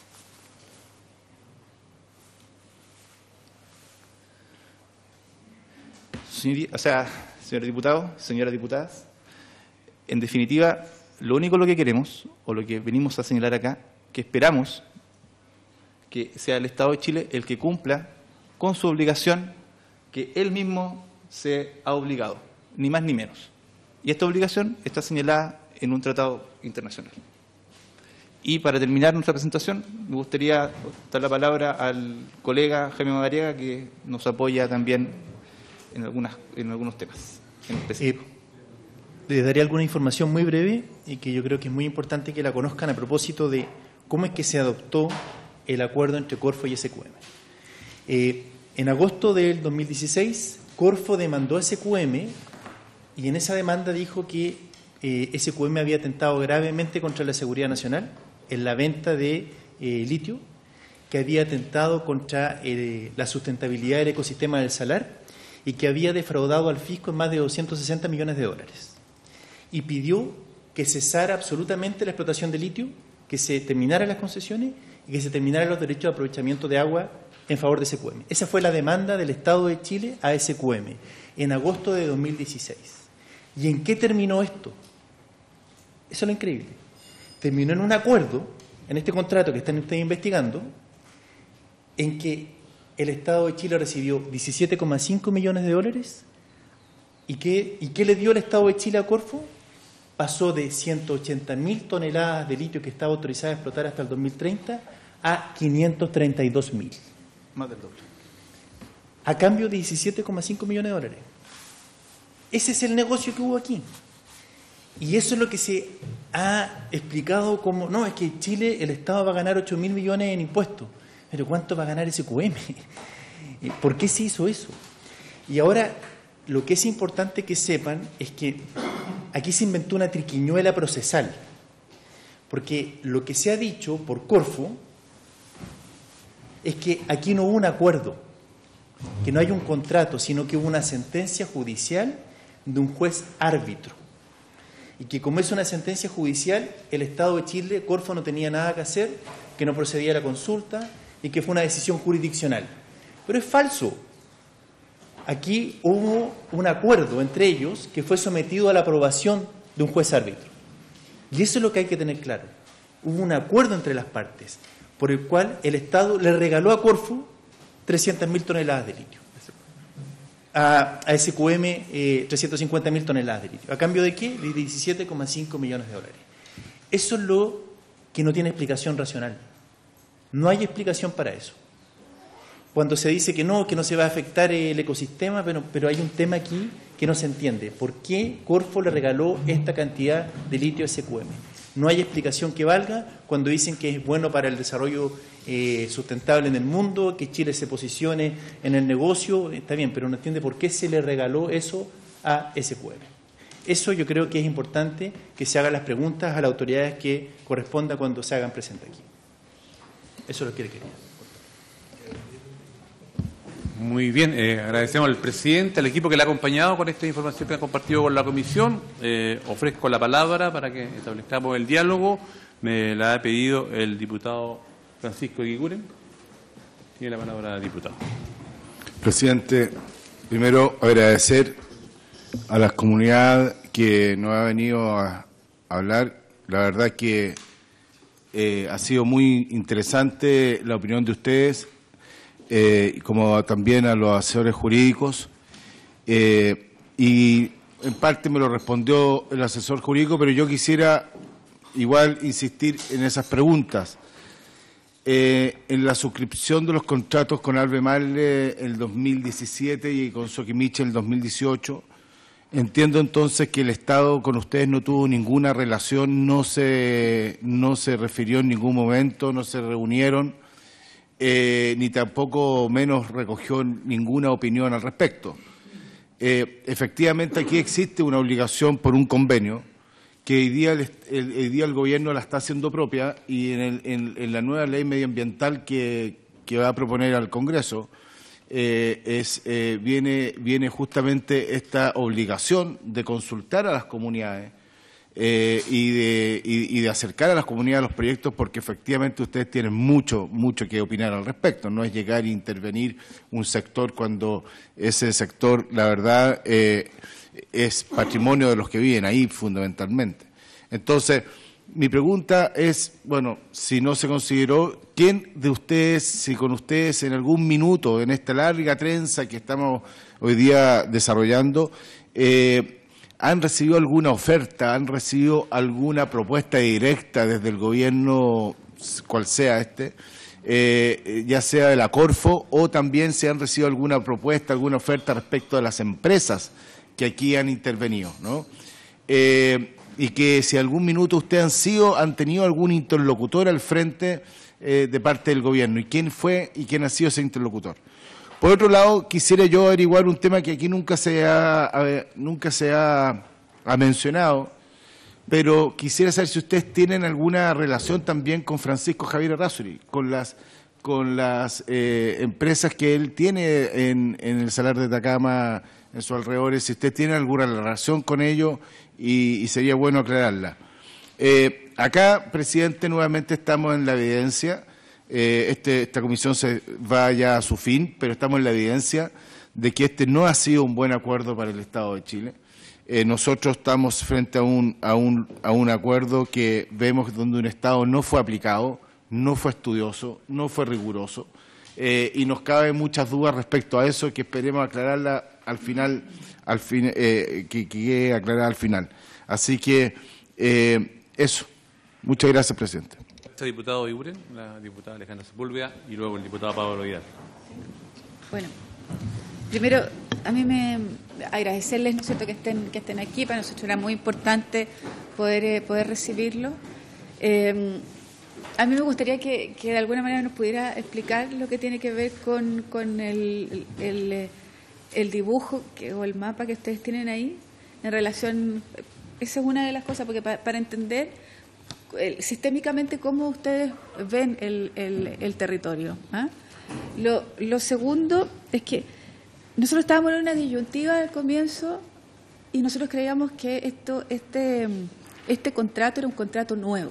Señoría, o sea, señor diputado, señoras diputadas, en definitiva, lo único lo que queremos, o lo que venimos a señalar acá, que esperamos que sea el Estado de Chile el que cumpla con su obligación que él mismo se ha obligado, ni más ni menos. Y esta obligación está señalada en un tratado internacional. Y para terminar nuestra presentación, me gustaría dar la palabra al colega Jaime Madariaga, que nos apoya también en, algunas, en algunos temas en específico. Eh, les daré alguna información muy breve y que yo creo que es muy importante que la conozcan a propósito de cómo es que se adoptó el acuerdo entre Corfo y S Q M. Eh, en agosto del dos mil dieciséis, Corfo demandó a S Q M y en esa demanda dijo que eh, S Q M había atentado gravemente contra la seguridad nacional en la venta de eh, litio, que había atentado contra eh, la sustentabilidad del ecosistema del salar y que había defraudado al fisco en más de doscientos sesenta millones de dólares. Y pidió que cesara absolutamente la explotación de litio, que se terminaran las concesiones y que se terminaran los derechos de aprovechamiento de agua en favor de S Q M. Esa fue la demanda del Estado de Chile a S Q M en agosto de dos mil dieciséis. ¿Y en qué terminó esto? Eso es lo increíble. Terminó en un acuerdo, en este contrato que están ustedes investigando, en que el Estado de Chile recibió diecisiete coma cinco millones de dólares. ¿Y qué, ¿Y qué le dio el Estado de Chile a Corfo? Pasó de ciento ochenta mil toneladas de litio que estaba autorizada a explotar hasta el dos mil treinta a quinientos treinta y dos mil. Más del doble. A cambio de diecisiete coma cinco millones de dólares. Ese es el negocio que hubo aquí. Y eso es lo que se ha explicado como, no, es que Chile, el Estado va a ganar ocho mil millones en impuestos. Pero ¿cuánto va a ganar S Q M? ¿Por qué se hizo eso? Y ahora, lo que es importante que sepan es que aquí se inventó una triquiñuela procesal, porque lo que se ha dicho por Corfo es que aquí no hubo un acuerdo, que no hay un contrato, sino que hubo una sentencia judicial de un juez árbitro. Y que como es una sentencia judicial, el Estado de Chile, Corfo, no tenía nada que hacer, que no procedía a la consulta y que fue una decisión jurisdiccional. Pero es falso. Aquí hubo un acuerdo entre ellos que fue sometido a la aprobación de un juez árbitro. Y eso es lo que hay que tener claro. Hubo un acuerdo entre las partes por el cual el Estado le regaló a Corfo trescientas mil toneladas de litio. A, a S Q M eh, trescientas cincuenta mil toneladas de litio. ¿A cambio de qué? De diecisiete coma cinco millones de dólares. Eso es lo que no tiene explicación racional. No hay explicación para eso. Cuando se dice que no, que no se va a afectar el ecosistema, pero, pero hay un tema aquí que no se entiende. ¿Por qué Corfo le regaló esta cantidad de litio a S Q M? No hay explicación que valga cuando dicen que es bueno para el desarrollo eh, sustentable en el mundo, que Chile se posicione en el negocio, está bien, pero no entiende por qué se le regaló eso a S Q M. Eso yo creo que es importante que se hagan las preguntas a las autoridades que corresponda cuando se hagan presentes aquí. Eso es lo que le quería. Muy bien, eh, agradecemos al presidente, al equipo que le ha acompañado con esta información que ha compartido con la comisión. Eh, ofrezco la palabra para que establezcamos el diálogo. Me la ha pedido el diputado Francisco Eguiguren. Tiene la palabra, diputado. Presidente, primero agradecer a la comunidad que nos ha venido a hablar. La verdad que eh, ha sido muy interesante la opinión de ustedes, eh, como también a los asesores jurídicos. Eh, y en parte me lo respondió el asesor jurídico, pero yo quisiera igual insistir en esas preguntas. Eh, en la suscripción de los contratos con Albemarle el dos mil diecisiete y con Soquimich el dos mil dieciocho, entiendo entonces que el Estado con ustedes no tuvo ninguna relación, no se, no se refirió en ningún momento, no se reunieron, eh, ni tampoco menos recogió ninguna opinión al respecto. Eh, efectivamente, aquí existe una obligación por un convenio que hoy día el, el, hoy día el Gobierno la está haciendo propia, y en, el, en, en la nueva ley medioambiental que, que va a proponer al Congreso eh, es, eh, viene, viene justamente esta obligación de consultar a las comunidades eh, y, de, y, y de acercar a las comunidades a los proyectos, porque efectivamente ustedes tienen mucho, mucho que opinar al respecto. No es llegar e intervenir un sector cuando ese sector, la verdad, eh, es patrimonio de los que viven ahí fundamentalmente. Entonces, mi pregunta es, bueno, si no se consideró, ¿quién de ustedes, si con ustedes en algún minuto, en esta larga trenza que estamos hoy día desarrollando, eh, han recibido alguna oferta, han recibido alguna propuesta directa desde el Gobierno, cual sea este, eh, ya sea de la Corfo, o también se han recibido alguna propuesta, alguna oferta respecto de las empresas que aquí han intervenido, ¿no? Eh, y que si algún minuto ustedes han sido, han tenido algún interlocutor al frente eh, de parte del Gobierno, y quién fue y quién ha sido ese interlocutor. Por otro lado, quisiera yo averiguar un tema que aquí nunca se ha, a, nunca se ha, ha mencionado, pero quisiera saber si ustedes tienen alguna relación también con Francisco Javier Errázuriz, con las con las eh, empresas que él tiene en, en el Salar de Atacama, en sus alrededores, si usted tiene alguna relación con ello, y, y sería bueno aclararla. Eh, acá, presidente, nuevamente estamos en la evidencia, eh, este, esta comisión se va ya a su fin, pero estamos en la evidencia de que este no ha sido un buen acuerdo para el Estado de Chile. Eh, nosotros estamos frente a un, a, un, a un acuerdo que vemos donde un Estado no fue aplicado, no fue estudioso, no fue riguroso, eh, y nos caben muchas dudas respecto a eso, que esperemos aclararla al final, al fin, eh, que, que quede aclarada al final. Así que eh, eso. Muchas gracias, presidente. Gracias, diputado Eguiguren, la diputada Alejandra Sepúlveda y luego el diputado Pablo Vidal. Bueno, primero, a mí me agradecerles, ¿no es cierto?, que estén, que estén aquí. Para nosotros era muy importante poder, eh, poder recibirlo. Eh, A mí me gustaría que, que de alguna manera nos pudiera explicar lo que tiene que ver con, con el, el, el dibujo que, o el mapa que ustedes tienen ahí en relación. Esa es una de las cosas, porque para, para entender el, sistémicamente cómo ustedes ven el, el, el territorio. ¿Ah? Lo, lo segundo es que nosotros estábamos en una disyuntiva al comienzo y nosotros creíamos que esto, este, este contrato era un contrato nuevo.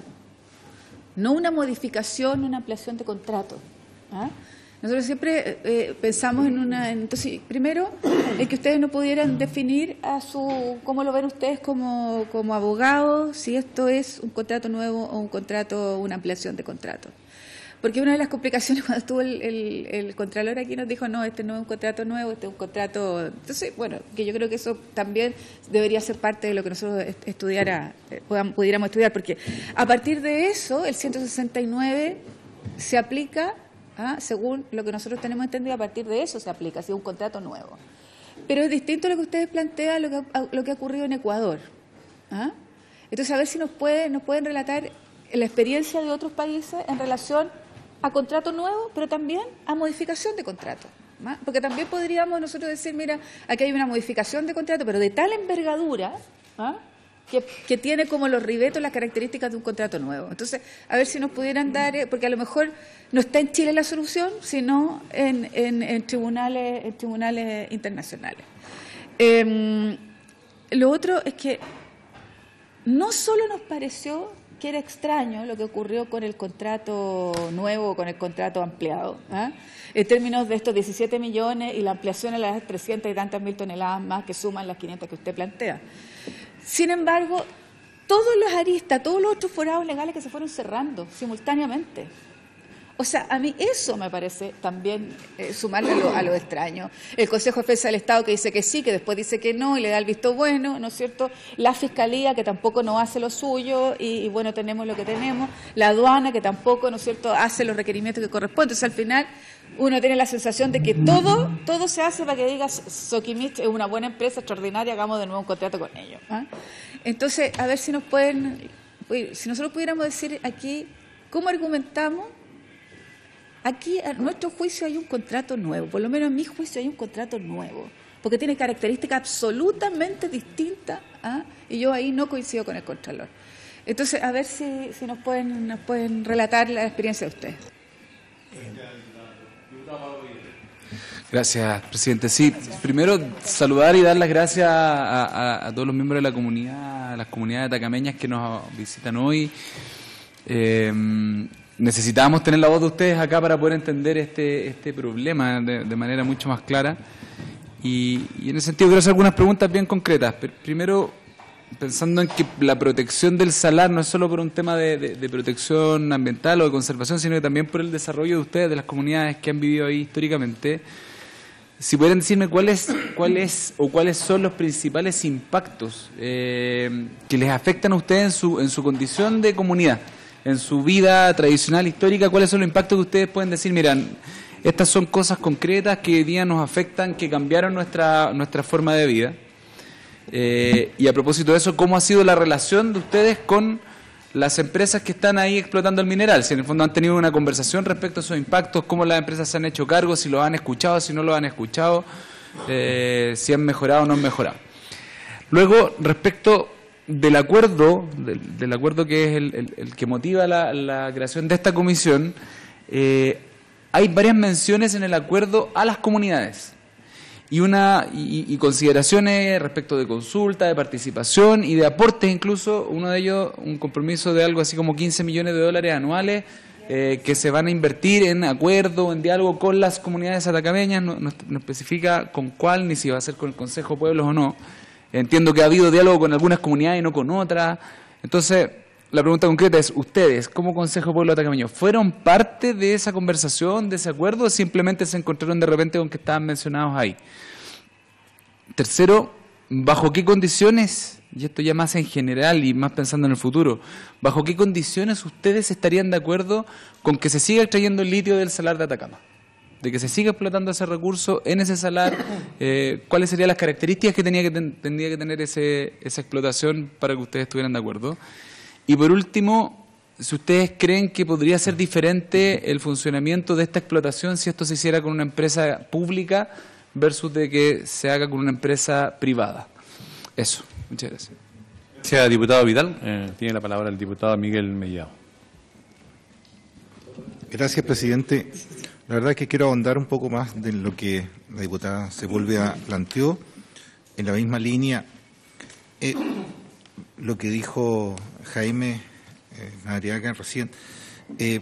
No una modificación, una ampliación de contrato. ¿Ah? Nosotros siempre eh, pensamos en una... Entonces, primero, el que ustedes no pudieran definir a su cómo lo ven ustedes como, como abogados, si esto es un contrato nuevo o un contrato, una ampliación de contrato. Porque una de las complicaciones cuando estuvo el, el, el Contralor aquí nos dijo, no, este no es un contrato nuevo, este es un contrato... Entonces, bueno, que yo creo que eso también debería ser parte de lo que nosotros estudiara, pudiéramos estudiar, porque a partir de eso, el ciento sesenta y nueve se aplica, ¿ah? Según lo que nosotros tenemos entendido, a partir de eso se aplica, si es un contrato nuevo. Pero es distinto a lo que ustedes plantean, lo que, a, lo que ha ocurrido en Ecuador. ¿Ah? Entonces, a ver si nos, puede, nos pueden relatar la experiencia de otros países en relación a contrato nuevo, pero también a modificación de contrato. ¿Ah? Porque también podríamos nosotros decir, mira, aquí hay una modificación de contrato, pero de tal envergadura, ¿ah? que, que tiene como los ribetos las características de un contrato nuevo. Entonces, a ver si nos pudieran dar, eh, porque a lo mejor no está en Chile la solución, sino en, en, en tribunales, en tribunales internacionales. Eh, lo otro es que no solo nos pareció que era extraño lo que ocurrió con el contrato nuevo, con el contrato ampliado, ¿eh? en términos de estos diecisiete millones y la ampliación a las trescientas y tantas mil toneladas más que suman las quinientas que usted plantea. Sin embargo, todos los aristas, todos los otros forados legales que se fueron cerrando simultáneamente. O sea, a mí eso me parece también eh, sumarle a lo, a lo extraño. El Consejo de Defensa del Estado que dice que sí, que después dice que no y le da el visto bueno, ¿no es cierto? La Fiscalía que tampoco no hace lo suyo y, y bueno, tenemos lo que tenemos. La aduana que tampoco, ¿no es cierto?, hace los requerimientos que corresponden. Entonces, al final, uno tiene la sensación de que todo todo se hace para que digas Soquimich es una buena empresa extraordinaria, hagamos de nuevo un contrato con ellos. ¿eh? Entonces, a ver si nos pueden, si nosotros pudiéramos decir aquí, ¿cómo argumentamos? Aquí, a nuestro juicio, hay un contrato nuevo, por lo menos en mi juicio hay un contrato nuevo, porque tiene características absolutamente distintas, ¿ah? y yo ahí no coincido con el Contralor. Entonces, a ver si, si nos pueden nos pueden relatar la experiencia de ustedes. Gracias, presidente. Sí, primero saludar y dar las gracias a, a, a todos los miembros de la comunidad, a las comunidades atacameñas que nos visitan hoy. Eh, necesitábamos tener la voz de ustedes acá para poder entender este, este problema de, de manera mucho más clara. Y, y en ese sentido quiero hacer algunas preguntas bien concretas. Primero, pensando en que la protección del salar no es solo por un tema de, de, de protección ambiental o de conservación, sino que también por el desarrollo de ustedes, de las comunidades que han vivido ahí históricamente. Si pudieran decirme cuáles cuáles o cuáles son los principales impactos eh, que les afectan a ustedes en su, en su condición de comunidad, en su vida tradicional, histórica, cuáles son los impactos que ustedes pueden decir, miran, estas son cosas concretas que hoy día nos afectan, que cambiaron nuestra, nuestra forma de vida. Eh, y a propósito de eso, ¿cómo ha sido la relación de ustedes con las empresas que están ahí explotando el mineral? Si en el fondo han tenido una conversación respecto a esos impactos, cómo las empresas se han hecho cargo, si lo han escuchado, si no lo han escuchado, eh, si han mejorado o no han mejorado. Luego, respecto del acuerdo, del, del acuerdo que es el, el, el que motiva la, la creación de esta comisión, eh, hay varias menciones en el acuerdo a las comunidades y una y, y consideraciones respecto de consulta, de participación y de aportes, incluso uno de ellos un compromiso de algo así como quince millones de dólares anuales eh, que se van a invertir en acuerdo, en diálogo con las comunidades atacameñas. No, no, no especifica con cuál ni si va a ser con el Consejo de Pueblos o no. Entiendo que ha habido diálogo con algunas comunidades y no con otras. Entonces, la pregunta concreta es, ustedes, como Consejo Pueblo Atacameño, ¿fueron parte de esa conversación, de ese acuerdo, o simplemente se encontraron de repente con que estaban mencionados ahí? Tercero, ¿bajo qué condiciones, y esto ya más en general y más pensando en el futuro, bajo qué condiciones ustedes estarían de acuerdo con que se siga extrayendo el litio del salar de Atacama? De que se siga explotando ese recurso en ese salar, eh, ¿cuáles serían las características que, tenía que ten, tendría que tener ese, esa explotación para que ustedes estuvieran de acuerdo? Y por último, si ustedes creen que podría ser diferente el funcionamiento de esta explotación si esto se hiciera con una empresa pública versus de que se haga con una empresa privada. Eso, muchas gracias. Gracias, diputado Vidal. Eh, tiene la palabra el diputado Miguel Mellado. Gracias, presidente. La verdad es que quiero ahondar un poco más de lo que la diputada Sepúlveda planteó, en la misma línea. Eh, lo que dijo Jaime eh, Madariaga recién. Eh,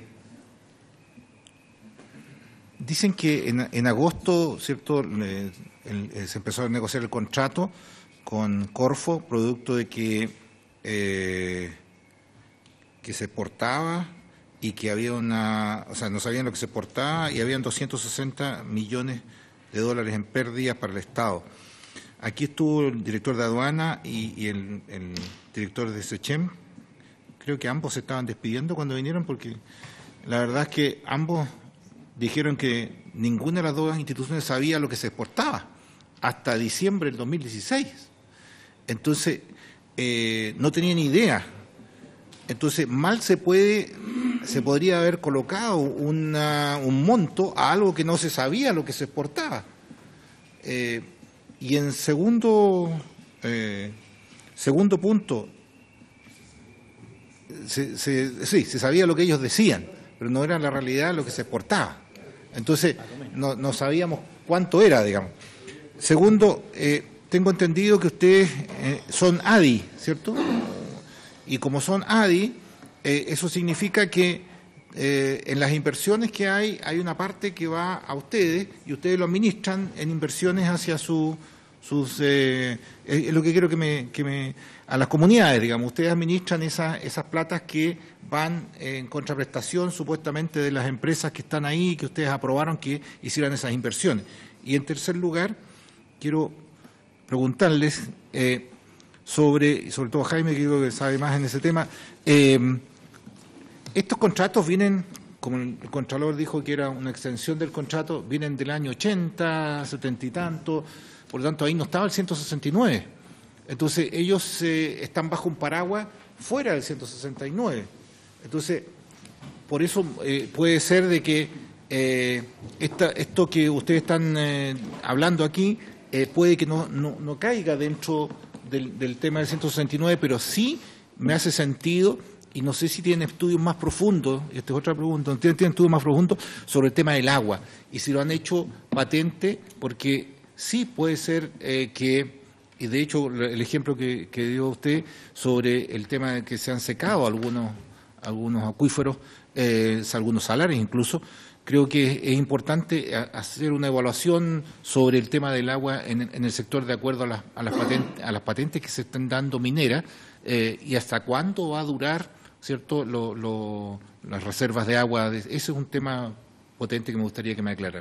dicen que en, en agosto, ¿cierto?, eh, el, eh, se empezó a negociar el contrato con Corfo, producto de que, eh, que se exportaba y que había una, o sea, no sabían lo que se exportaba y habían doscientos sesenta millones de dólares en pérdidas para el Estado. Aquí estuvo el director de aduana y, y el, el director de SECHEM. Creo que ambos se estaban despidiendo cuando vinieron porque la verdad es que ambos dijeron que ninguna de las dos instituciones sabía lo que se exportaba hasta diciembre del dos mil dieciséis. Entonces, eh, no tenían idea. Entonces, mal se puede, se podría haber colocado una, un monto a algo que no se sabía lo que se exportaba. Eh, y en segundo, eh, segundo punto, se, se, sí, se sabía lo que ellos decían, pero no era la realidad lo que se exportaba. Entonces, no, no sabíamos cuánto era, digamos. Segundo, eh, tengo entendido que ustedes eh, son A D I, ¿cierto? Y como son A D I, eh, eso significa que eh, en las inversiones que hay, hay una parte que va a ustedes y ustedes lo administran en inversiones hacia su, sus... Eh, es lo que quiero que me, que me... a las comunidades, digamos. Ustedes administran esas, esas platas que van en contraprestación supuestamente de las empresas que están ahí, que ustedes aprobaron que hicieran esas inversiones. Y en tercer lugar, quiero preguntarles eh, sobre, sobre todo Jaime, que creo que sabe más en ese tema, eh, estos contratos vienen, como el Contralor dijo que era una extensión del contrato, vienen del año ochenta, setenta y tanto, por lo tanto ahí no estaba el ciento sesenta y nueve. Entonces ellos eh, están bajo un paraguas fuera del ciento sesenta y nueve. Entonces, por eso eh, puede ser de que eh, esta, esto que ustedes están eh, hablando aquí eh, puede que no, no, no caiga dentro del, del tema del ciento sesenta y nueve, pero sí me hace sentido, y no sé si tienen estudios más profundos, y esta es otra pregunta, ¿tienen, tienen estudios más profundos sobre el tema del agua? Y si lo han hecho patente, porque sí puede ser eh, que, y de hecho el ejemplo que, que dio usted sobre el tema de que se han secado algunos, algunos acuíferos, eh, algunos salares incluso, creo que es, es importante hacer una evaluación sobre el tema del agua en, en el sector de acuerdo a las, a las, patentes, a las patentes que se están dando mineras eh, y hasta cuándo va a durar, ¿cierto?, lo, lo, las reservas de agua. Ese es un tema potente que me gustaría que me aclarara.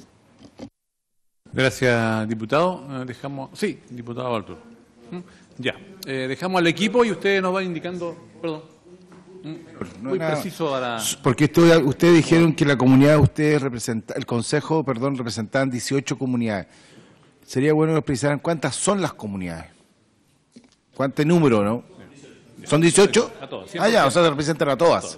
Gracias, diputado. Eh, dejamos, sí, diputado Arturo. ¿Mm? Ya, eh, dejamos al equipo y ustedes nos van indicando, perdón, ¿Mm? muy no, preciso a la... Porque esto, ustedes dijeron que la comunidad, ustedes representan, el Consejo, perdón, representan dieciocho comunidades. Sería bueno que nos precisaran cuántas son las comunidades. ¿Cuánto número, no? ¿Son dieciocho? A todas. Ah, ya, o sea, representan a todas.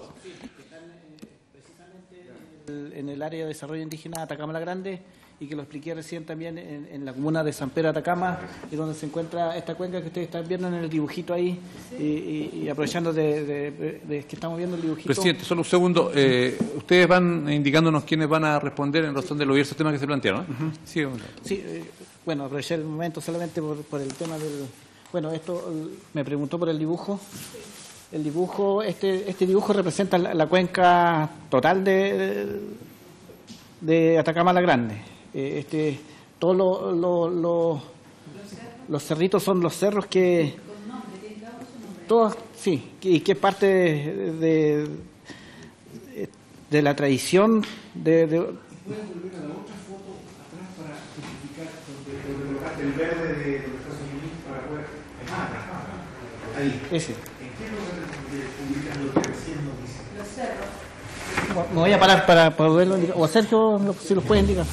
En el área de desarrollo indígena de Atacama la Grande, y que lo expliqué recién también en, en la comuna de San Pedro de Atacama, y donde se encuentra esta cuenca que ustedes están viendo en el dibujito ahí, y, y, y aprovechando de, de, de, de que estamos viendo el dibujito. Presidente, solo un segundo. Eh, ustedes van indicándonos quiénes van a responder en razón de los diversos temas que se plantearon, ¿no? Uh-huh. Sí, sí eh, bueno, aproveché el momento solamente por, por el tema del... Bueno, esto me preguntó por el dibujo. El dibujo, este, este dibujo representa la, la cuenca total de, de Atacama la Grande. Eh, este, todos lo, lo, lo, los cerritos son los cerros que... Todos, sí, y que es parte de, de, de la tradición de... de ¿Pueden volver a la otra foto atrás para justificar donde el verde de los Estados Unidos para poder... Ahí. Ese. ¿En qué lugar publican lo que recién nos dicen? Los cerros. Me voy a parar para poderlo indicar. O Sergio, si los puede indicar.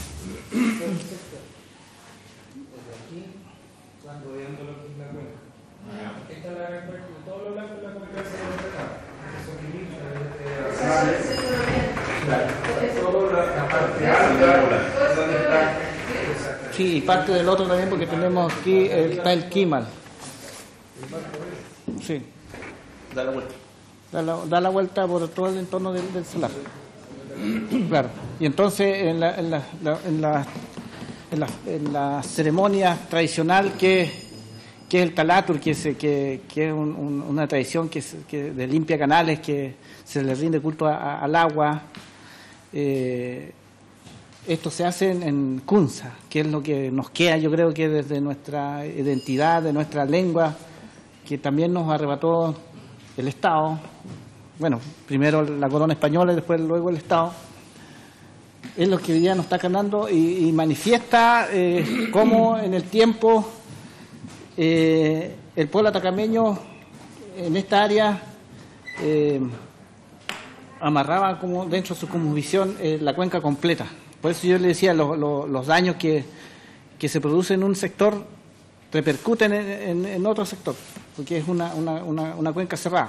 Sí, y parte del otro también, porque tenemos aquí, está el Kimal. Sí. Da la vuelta. Da la, da la vuelta por todo el entorno del, del solar. Claro. Y entonces en la, en la, la, en la, en la, en la ceremonia tradicional que, que es el talatur, que es, que, que es un, un, una tradición que, es, que de limpia canales, que se le rinde culto a, a, al agua. Eh, esto se hace en, en Kunza, que es lo que nos queda, yo creo que desde nuestra identidad, de nuestra lengua, que también nos arrebató el Estado, bueno, primero la corona española y después luego el Estado, es lo que hoy día nos está ganando y, y manifiesta eh, cómo en el tiempo eh, el pueblo atacameño en esta área eh, amarraba como dentro de su cosmovisión eh, la cuenca completa. Por eso yo le decía, lo, lo, los daños que, que se producen en un sector repercuten en, en, en otro sector, porque es una, una, una, una cuenca cerrada.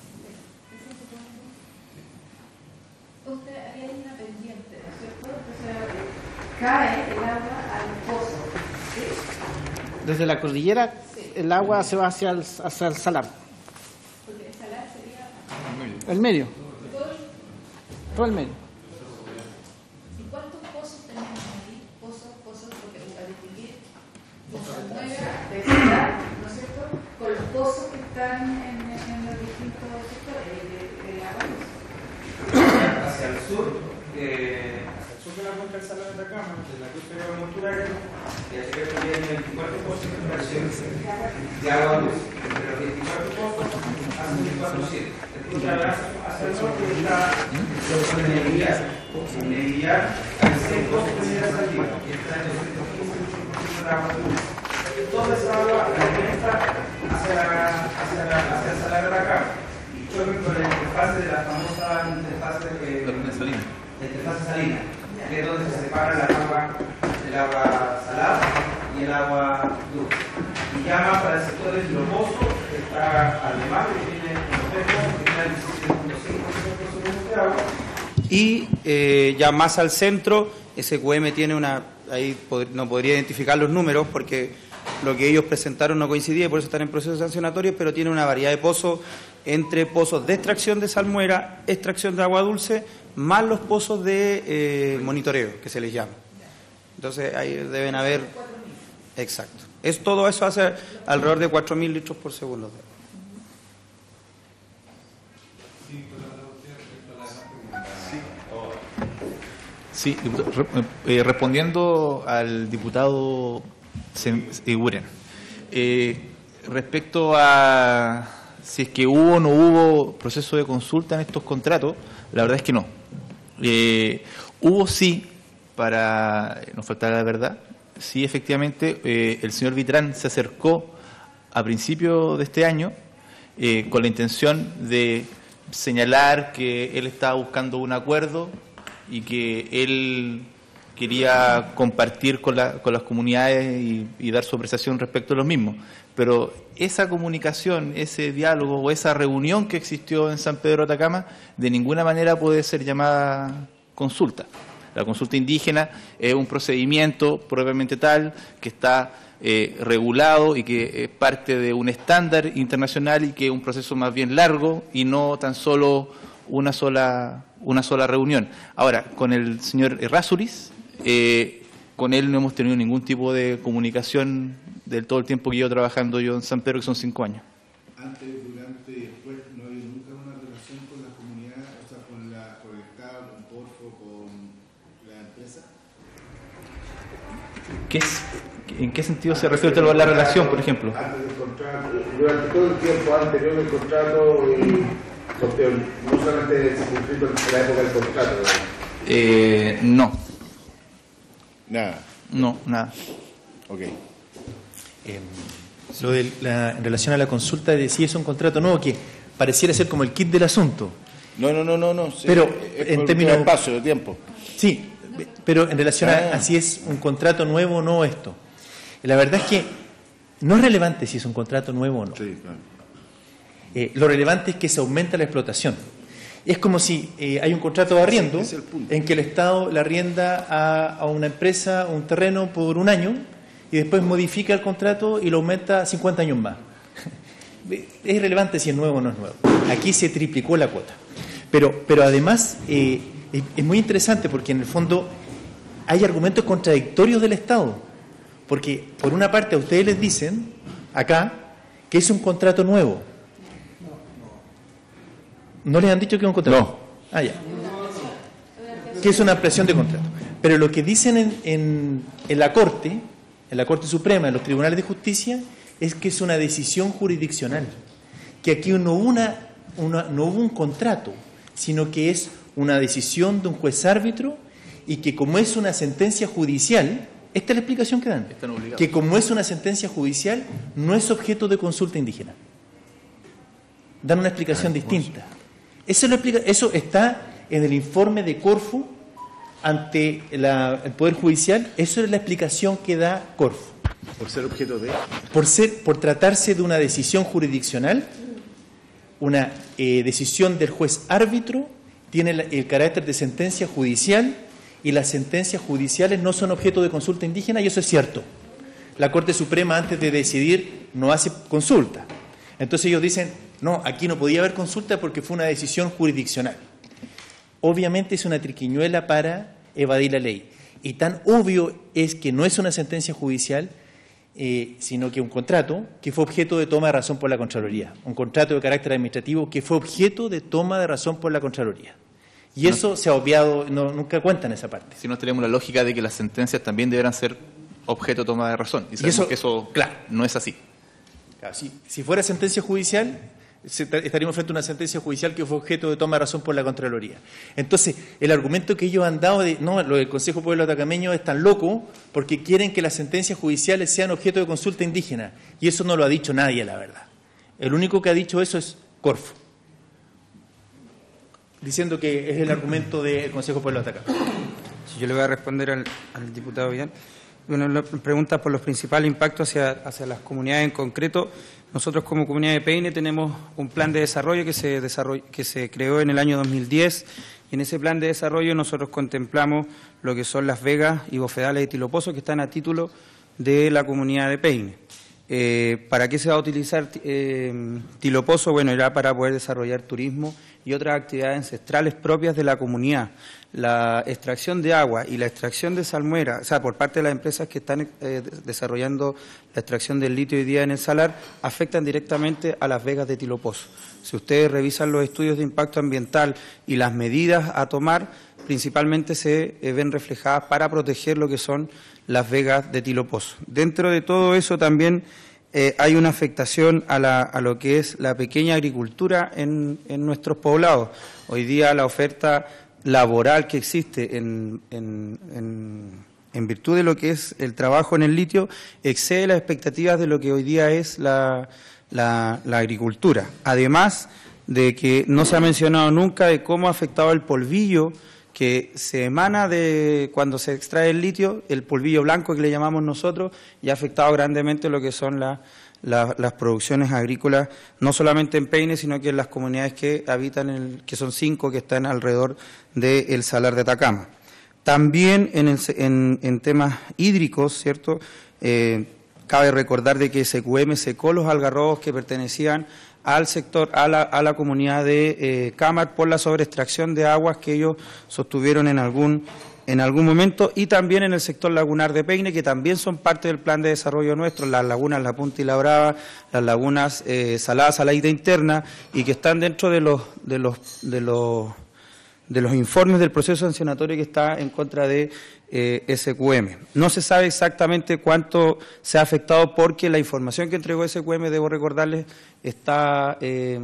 Usted había una pendiente, ¿no es cierto? Entonces, cae el agua al pozo, ¿sí? Desde la cordillera, sí, el agua se va hacia el, hacia el salar. Porque el salar sería... El medio. Todo el medio. ¿Y cuántos pozos tenemos ahí? Pozos, pozos, porque a distinguir de ciudad, ¿no es cierto? Con los pozos que están en, en los distintos sectores de, de la agua. Hacia el sur, eh, hacia el sur de la cuenca del Salar de Atacama, de la cuenca montural, y hacia el sur viene veinticuatro pozos de extracción de agua dulce. Entre los veinticuatro pozos, hacen veinticuatro siete. Hacia el norte está el Neguillar. El Neguillar hay seis pozos de medida salida, y está en doscientos quince kilómetros de agua dulce. Toda esa agua alimenta hacia, la, hacia, la, hacia el Salar de Atacama. Con la interfase de la famosa interfase de salina, la interfase salina, que es donde se separa el agua, el agua salada y el agua dulce. Y llama para el sector de Giropozo, que está además que tiene los tres pozos, que tiene el diecisiete punto cinco por ciento de agua. Y eh, ya más al centro, S Q M tiene una, ahí pod- no podría identificar los números porque lo que ellos presentaron no coincidía y por eso están en procesos sancionatorios, pero tiene una variedad de pozos entre pozos de extracción de salmuera, extracción de agua dulce, más los pozos de eh, monitoreo, que se les llama. Entonces ahí deben haber... Exacto. Es, todo eso hace alrededor de cuatro mil litros por segundo. Sí, eh, respondiendo al diputado Eguren, eh, respecto a si es que hubo o no hubo proceso de consulta en estos contratos, la verdad es que no. Eh, hubo sí, para no faltar la verdad, sí efectivamente eh, el señor Vitrán se acercó a principios de este año eh, con la intención de señalar que él estaba buscando un acuerdo y que él quería compartir con, la, con las comunidades y, y dar su apreciación respecto a los mismos. Pero esa comunicación, ese diálogo o esa reunión que existió en San Pedro de Atacama, de ninguna manera puede ser llamada consulta. La consulta indígena es un procedimiento propiamente tal que está eh, regulado y que es parte de un estándar internacional y que es un proceso más bien largo y no tan solo una sola, una sola reunión. Ahora, con el señor Errázuriz, eh, con él no hemos tenido ningún tipo de comunicación del todo el tiempo que llevo trabajando yo en San Pedro, que son cinco años. Antes, durante y después, ¿no ha habido nunca una relación con la comunidad, o sea, con, la, con el Estado, con Porfo, con la empresa? ¿Qué es, ¿En qué sentido se refiere a la relación, por ejemplo? Antes del contrato, durante todo el tiempo anterior del contrato, y, porque no solamente circunscrito en la época del contrato. Eh, no. Nada. No, nada. Ok. Eh, lo de la, en relación a la consulta de si es un contrato nuevo, que pareciera ser como el kit del asunto. No, no, no, no, no. Sí, pero es en por términos de espacio, de tiempo. Sí, pero en relación ah. a, a si es un contrato nuevo o no esto. La verdad es que no es relevante si es un contrato nuevo o no. Sí, claro. Eh, lo relevante es que se aumenta la explotación. Es como si eh, hay un contrato de arriendo es en que el Estado le arrienda a, a una empresa un terreno por un año y después modifica el contrato y lo aumenta cincuenta años más. Es irrelevante si es nuevo o no es nuevo. Aquí se triplicó la cuota. Pero, pero además eh, es, es muy interesante porque en el fondo hay argumentos contradictorios del Estado. Porque por una parte a ustedes les dicen acá que es un contrato nuevo. ¿No les han dicho que es un contrato? No. Ah, ya. Que es una ampliación de contrato. Pero lo que dicen en, en, en la Corte, en la Corte Suprema, en los tribunales de justicia, es que es una decisión jurisdiccional. Que aquí no hubo, una, una, no hubo un contrato, sino que es una decisión de un juez árbitro y que como es una sentencia judicial, esta es la explicación que dan, que como es una sentencia judicial, no es objeto de consulta indígena. Dan una explicación distinta. Eso, lo explica, eso está en el informe de Corfo ante la, el Poder Judicial. Eso es la explicación que da Corfo. Por ser objeto de... Por, ser, por tratarse de una decisión jurisdiccional, una eh, decisión del juez árbitro, tiene el, el carácter de sentencia judicial y las sentencias judiciales no son objeto de consulta indígena, y eso es cierto. La Corte Suprema, antes de decidir, no hace consulta. Entonces ellos dicen, No, aquí no podía haber consulta porque fue una decisión jurisdiccional. Obviamente es una triquiñuela para evadir la ley. Y tan obvio es que no es una sentencia judicial, eh, sino que un contrato que fue objeto de toma de razón por la Contraloría. Un contrato de carácter administrativo que fue objeto de toma de razón por la Contraloría. Y eso no, se ha obviado, no, nunca cuentan esa parte. Si no tenemos la lógica de que las sentencias también deberán ser objeto de toma de razón. Y sabemos y eso, que eso claro, no es así. Claro, si, si fuera sentencia judicial, estaríamos frente a una sentencia judicial que fue objeto de toma de razón por la Contraloría. Entonces, el argumento que ellos han dado de, no, lo del Consejo Pueblo Atacameño es tan loco porque quieren que las sentencias judiciales sean objeto de consulta indígena. Y eso no lo ha dicho nadie, la verdad. El único que ha dicho eso es Corfo, diciendo que es el argumento del Consejo Pueblo Atacameño. Si yo le voy a responder al, al diputado Vidal. Bueno, la pregunta por los principales impactos hacia, hacia las comunidades en concreto. Nosotros como comunidad de Peine tenemos un plan de desarrollo que se, desarroll, que se creó en el año dos mil diez y en ese plan de desarrollo nosotros contemplamos lo que son Las Vegas y Bofedales de Tilopozo que están a título de la comunidad de Peine. Eh, ¿Para qué se va a utilizar eh, Tilopozo? Bueno, era para poder desarrollar turismo y otras actividades ancestrales propias de la comunidad. La extracción de agua y la extracción de salmuera, o sea, por parte de las empresas que están eh, desarrollando la extracción del litio hoy día en el salar, afectan directamente a Las Vegas de Tilopozo. Si ustedes revisan los estudios de impacto ambiental y las medidas a tomar, principalmente se eh, ven reflejadas para proteger lo que son Las Vegas de Tilopozo. Dentro de todo eso también eh, hay una afectación a, la, a lo que es la pequeña agricultura en, en nuestros poblados. Hoy día la oferta laboral que existe en, en, en, en virtud de lo que es el trabajo en el litio excede las expectativas de lo que hoy día es la, la, la agricultura. Además de que no se ha mencionado nunca de cómo ha afectado el polvillo que se emana de cuando se extrae el litio, el polvillo blanco que le llamamos nosotros, y ha afectado grandemente lo que son la, la, las producciones agrícolas, no solamente en Peine, sino que en las comunidades que habitan, el, que son cinco, que están alrededor del Salar de Atacama. También en, el, en, en temas hídricos, ¿cierto? Eh, cabe recordar de que S Q M secó los algarrobos que pertenecían al sector, a la, a la comunidad de eh, Cámara por la sobreextracción de aguas que ellos sostuvieron en algún, en algún momento, y también en el sector lagunar de Peine, que también son parte del plan de desarrollo nuestro, las lagunas La Punta y La Brava, las lagunas eh, Salada, Saladita Interna, y que están dentro de los, de los, de los, de los informes del proceso sancionatorio que está en contra de eh, S Q M. No se sabe exactamente cuánto se ha afectado porque la información que entregó S Q M, debo recordarles, está, eh,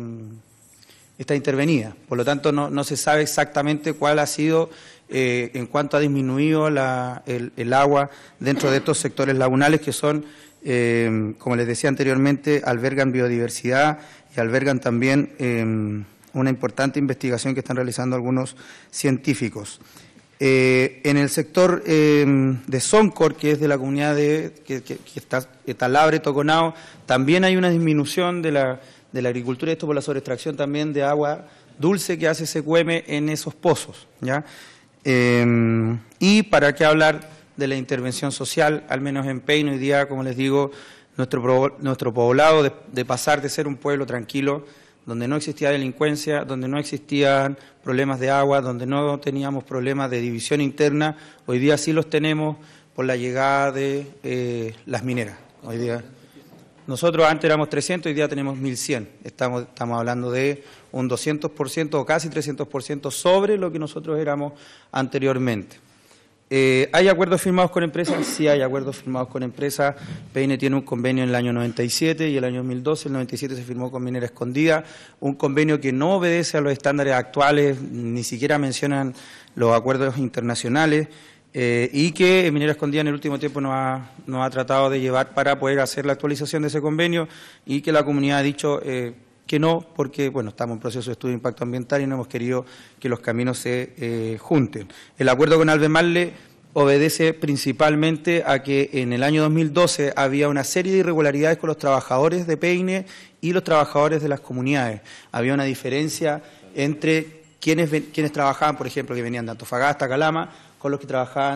está intervenida. Por lo tanto, no, no se sabe exactamente cuál ha sido, eh, en cuánto ha disminuido la, el, el agua dentro de estos sectores lagunales que son, eh, como les decía anteriormente, albergan biodiversidad y albergan también eh, una importante investigación que están realizando algunos científicos. Eh, en el sector eh, de Soncor, que es de la comunidad de que, que, que está Talabre, Toconao, también hay una disminución de la, de la agricultura, esto por la sobreextracción también de agua dulce que hace S Q M en esos pozos, ¿ya? Eh, y para qué hablar de la intervención social, al menos en Peine hoy día, como les digo, nuestro, nuestro poblado de, de pasar de ser un pueblo tranquilo, donde no existía delincuencia, donde no existían problemas de agua, donde no teníamos problemas de división interna, hoy día sí los tenemos por la llegada de eh, las mineras. Hoy día nosotros antes éramos trescientos, hoy día tenemos mil cien. Estamos, estamos hablando de un doscientos por ciento o casi trescientos por ciento sobre lo que nosotros éramos anteriormente. Eh, ¿Hay acuerdos firmados con empresas? Sí hay acuerdos firmados con empresas. Peine tiene un convenio en el año noventa y siete y el año dos mil doce, el noventa y siete se firmó con Minera Escondida, un convenio que no obedece a los estándares actuales, ni siquiera mencionan los acuerdos internacionales, eh, y que Minera Escondida en el último tiempo nos ha, nos ha tratado de llevar para poder hacer la actualización de ese convenio y que la comunidad ha dicho eh, que no, porque bueno, estamos en proceso de estudio de impacto ambiental y no hemos querido que los caminos se eh, junten. El acuerdo con Albemarle obedece principalmente a que en el año dos mil doce había una serie de irregularidades con los trabajadores de Peine y los trabajadores de las comunidades. Había una diferencia entre quienes, quienes trabajaban, por ejemplo, que venían de Antofagasta, Calama, con los que trabajaban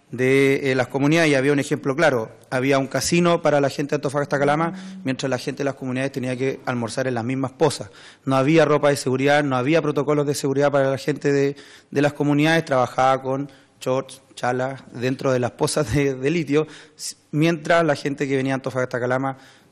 de eh, las comunidades, y había un ejemplo claro. Había un casino para la gente de Antofagasta Calama, mientras la gente de las comunidades tenía que almorzar en las mismas pozas. No había ropa de seguridad, no había protocolos de seguridad para la gente de, de las comunidades, trabajaba con shorts, chalas, dentro de las pozas de, de litio, mientras la gente que venía a Antofagasta Calama,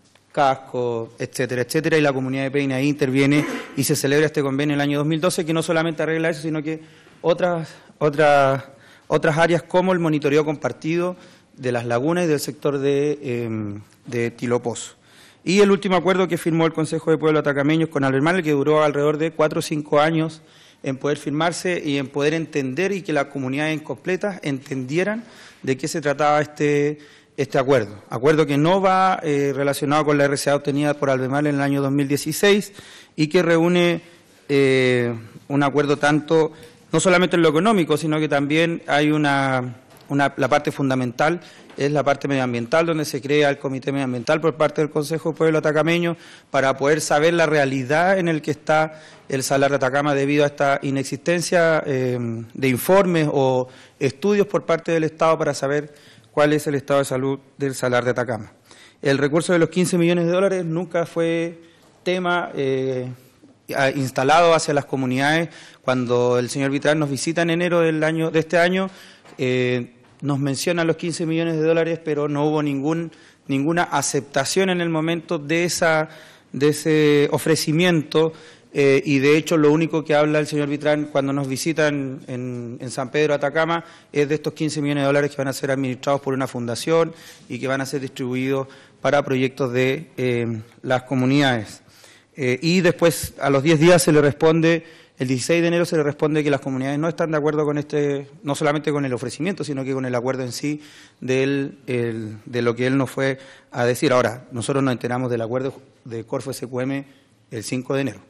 casco, etcétera, etcétera, y la comunidad de Peine ahí interviene y se celebra este convenio en el año dos mil doce, que no solamente arregla eso, sino que otras, otras, otras áreas como el monitoreo compartido de las lagunas y del sector de, eh, de Tilopozo. Y el último acuerdo que firmó el Consejo de Pueblos Atacameños con Albemarle, que duró alrededor de cuatro o cinco años en poder firmarse y en poder entender y que las comunidades completas entendieran de qué se trataba este, este acuerdo. Acuerdo que no va eh, relacionado con la R C A obtenida por Albemarle en el año dos mil dieciséis y que reúne eh, un acuerdo tanto, no solamente en lo económico, sino que también hay una... Una, la parte fundamental es la parte medioambiental, donde se crea el Comité Medioambiental por parte del Consejo de Pueblo Atacameño para poder saber la realidad en el que está el Salar de Atacama debido a esta inexistencia eh, de informes o estudios por parte del Estado para saber cuál es el estado de salud del Salar de Atacama. El recurso de los quince millones de dólares nunca fue tema eh, instalado hacia las comunidades. Cuando el señor Vital nos visita en enero del año de este año, eh, nos menciona los quince millones de dólares, pero no hubo ningún, ninguna aceptación en el momento de, esa, de ese ofrecimiento eh, y de hecho lo único que habla el señor Vitrán cuando nos visita en, en, en San Pedro Atacama es de estos quince millones de dólares que van a ser administrados por una fundación y que van a ser distribuidos para proyectos de eh, las comunidades. Eh, y después, a los diez días, se le responde... El dieciséis de enero se le responde que las comunidades no están de acuerdo con este, no solamente con el ofrecimiento, sino que con el acuerdo en sí del, el, de lo que él nos fue a decir. Ahora, nosotros nos enteramos del acuerdo de Corfo S Q M el cinco de enero.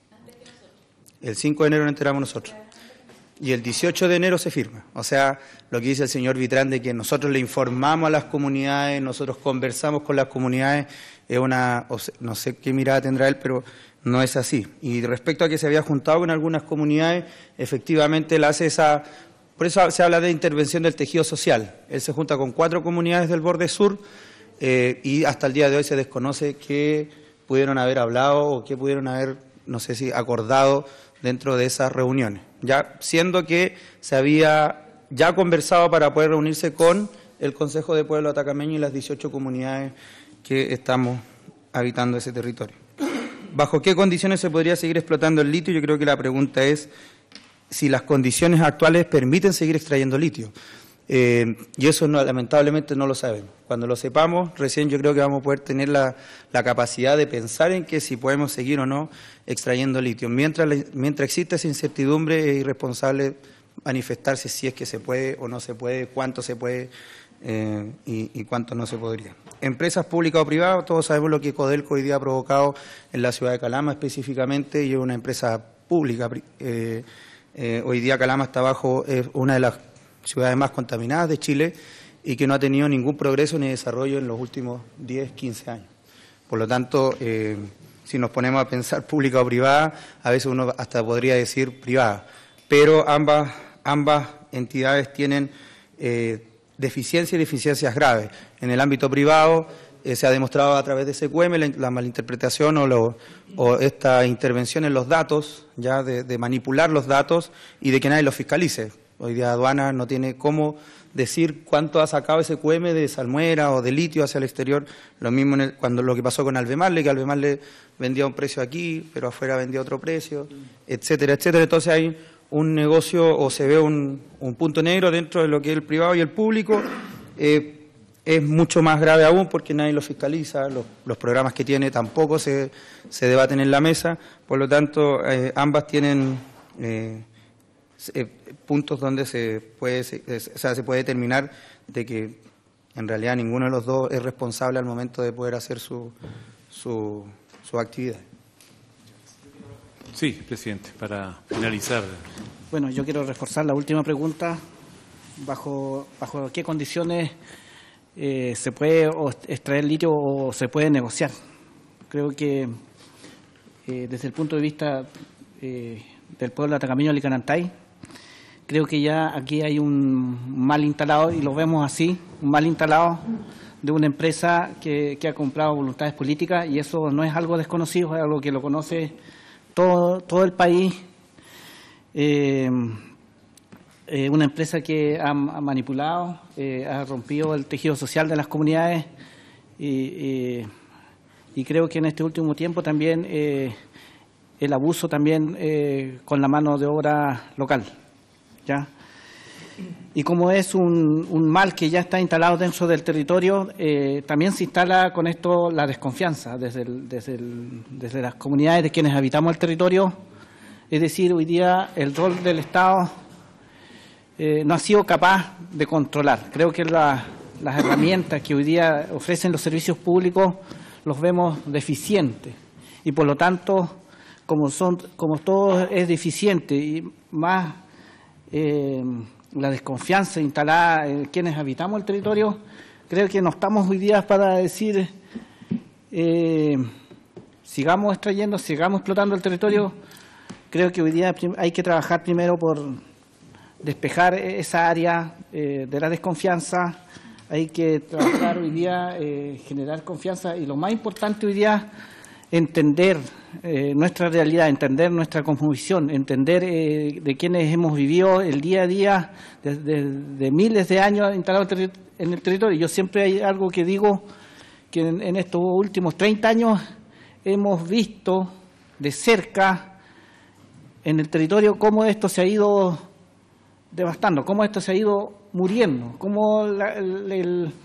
El cinco de enero nos enteramos nosotros. Y el dieciocho de enero se firma. O sea, lo que dice el señor Vitrán de que nosotros le informamos a las comunidades, nosotros conversamos con las comunidades, es una, no sé qué mirada tendrá él, pero no es así. Y respecto a que se había juntado con algunas comunidades, efectivamente él hace esa... Por eso se habla de intervención del tejido social. Él se junta con cuatro comunidades del borde sur eh, y hasta el día de hoy se desconoce qué pudieron haber hablado o qué pudieron haber, no sé si, acordado dentro de esas reuniones. Ya siendo que se había ya conversado para poder reunirse con el Consejo de Pueblo Atacameño y las dieciocho comunidades que estamos habitando ese territorio. ¿Bajo qué condiciones se podría seguir explotando el litio? Yo creo que la pregunta es si las condiciones actuales permiten seguir extrayendo litio. Eh, y eso no, lamentablemente no lo sabemos. Cuando lo sepamos, recién yo creo que vamos a poder tener la, la capacidad de pensar en que si podemos seguir o no extrayendo litio. Mientras, mientras existe esa incertidumbre, es irresponsable manifestarse si es que se puede o no se puede, cuánto se puede eh, y, y cuánto no se podría. Empresas públicas o privadas, todos sabemos lo que Codelco hoy día ha provocado en la ciudad de Calama específicamente, y es una empresa pública. Eh, eh, hoy día Calama está bajo eh, una de las ciudades más contaminadas de Chile y que no ha tenido ningún progreso ni desarrollo en los últimos diez, quince años. Por lo tanto, eh, si nos ponemos a pensar pública o privada, a veces uno hasta podría decir privada, pero ambas, ambas entidades tienen eh, deficiencias y deficiencias graves. En el ámbito privado eh, se ha demostrado a través de S Q M la, la malinterpretación o, lo, o esta intervención en los datos, ya de, de manipular los datos y de que nadie los fiscalice. Hoy día aduana no tiene cómo decir cuánto ha sacado S Q M de salmuera o de litio hacia el exterior. Lo mismo en el, cuando lo que pasó con Albemarle, que Albemarle vendía un precio aquí, pero afuera vendía otro precio, etcétera, etcétera. Entonces hay un negocio o se ve un, un punto negro dentro de lo que es el privado y el público. Eh, es mucho más grave aún porque nadie lo fiscaliza, los, los programas que tiene tampoco se, se debaten en la mesa. Por lo tanto, eh, ambas tienen... Eh, Eh, puntos donde se puede, se, o sea, se puede determinar de que en realidad ninguno de los dos es responsable al momento de poder hacer su, su, su actividad. Sí, presidente, para finalizar. Bueno, yo quiero reforzar la última pregunta. ¿Bajo, bajo qué condiciones eh, se puede extraer litio o se puede negociar? Creo que eh, desde el punto de vista eh, del pueblo atacameño de Licanantay, Creo que ya aquí hay un mal instalado, y lo vemos así, un mal instalado de una empresa que, que ha comprado voluntades políticas, y eso no es algo desconocido, es algo que lo conoce todo, todo el país. Eh, eh, una empresa que ha, ha manipulado, eh, ha rompido el tejido social de las comunidades, y, eh, y creo que en este último tiempo también eh, el abuso también eh, con la mano de obra local. ¿Ya? Y como es un, un mal que ya está instalado dentro del territorio, eh, también se instala con esto la desconfianza desde, el, desde, el, desde las comunidades de quienes habitamos el territorio. Es decir, hoy día el rol del Estado eh, no ha sido capaz de controlar. Creo que la, las herramientas que hoy día ofrecen los servicios públicos los vemos deficientes, y por lo tanto, como, son, como todo es deficiente y más Eh, la desconfianza instalada en quienes habitamos el territorio, creo que no estamos hoy día para decir eh, sigamos extrayendo, sigamos explotando el territorio. Creo que hoy día hay que trabajar primero por despejar esa área eh, de la desconfianza. Hay que trabajar hoy día, eh, generar confianza, y lo más importante hoy día, entender eh, nuestra realidad, entender nuestra cosmovisión, entender eh, de quienes hemos vivido el día a día desde de, de miles de años instalados en el territorio. Yo siempre hay algo que digo, que en, en estos últimos treinta años hemos visto de cerca en el territorio cómo esto se ha ido devastando, cómo esto se ha ido muriendo, cómo la, el, el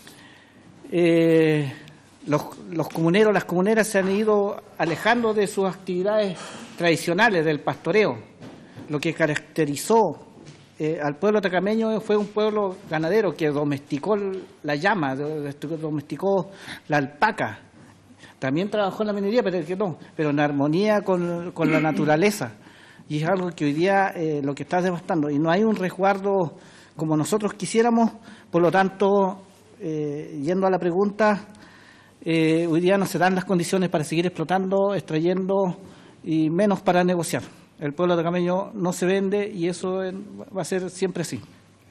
eh, Los, los comuneros, las comuneras se han ido alejando de sus actividades tradicionales del pastoreo. Lo que caracterizó eh, al pueblo atacameño fue un pueblo ganadero que domesticó la llama, domesticó la alpaca. También trabajó en la minería, pero que no, pero en armonía con, con la naturaleza. Y es algo que hoy día eh, lo que está devastando. Y no hay un resguardo como nosotros quisiéramos. Por lo tanto, eh, yendo a la pregunta, Eh, hoy día no se dan las condiciones para seguir explotando, extrayendo, y menos para negociar. El pueblo atacameño no se vende, y eso va a ser siempre así.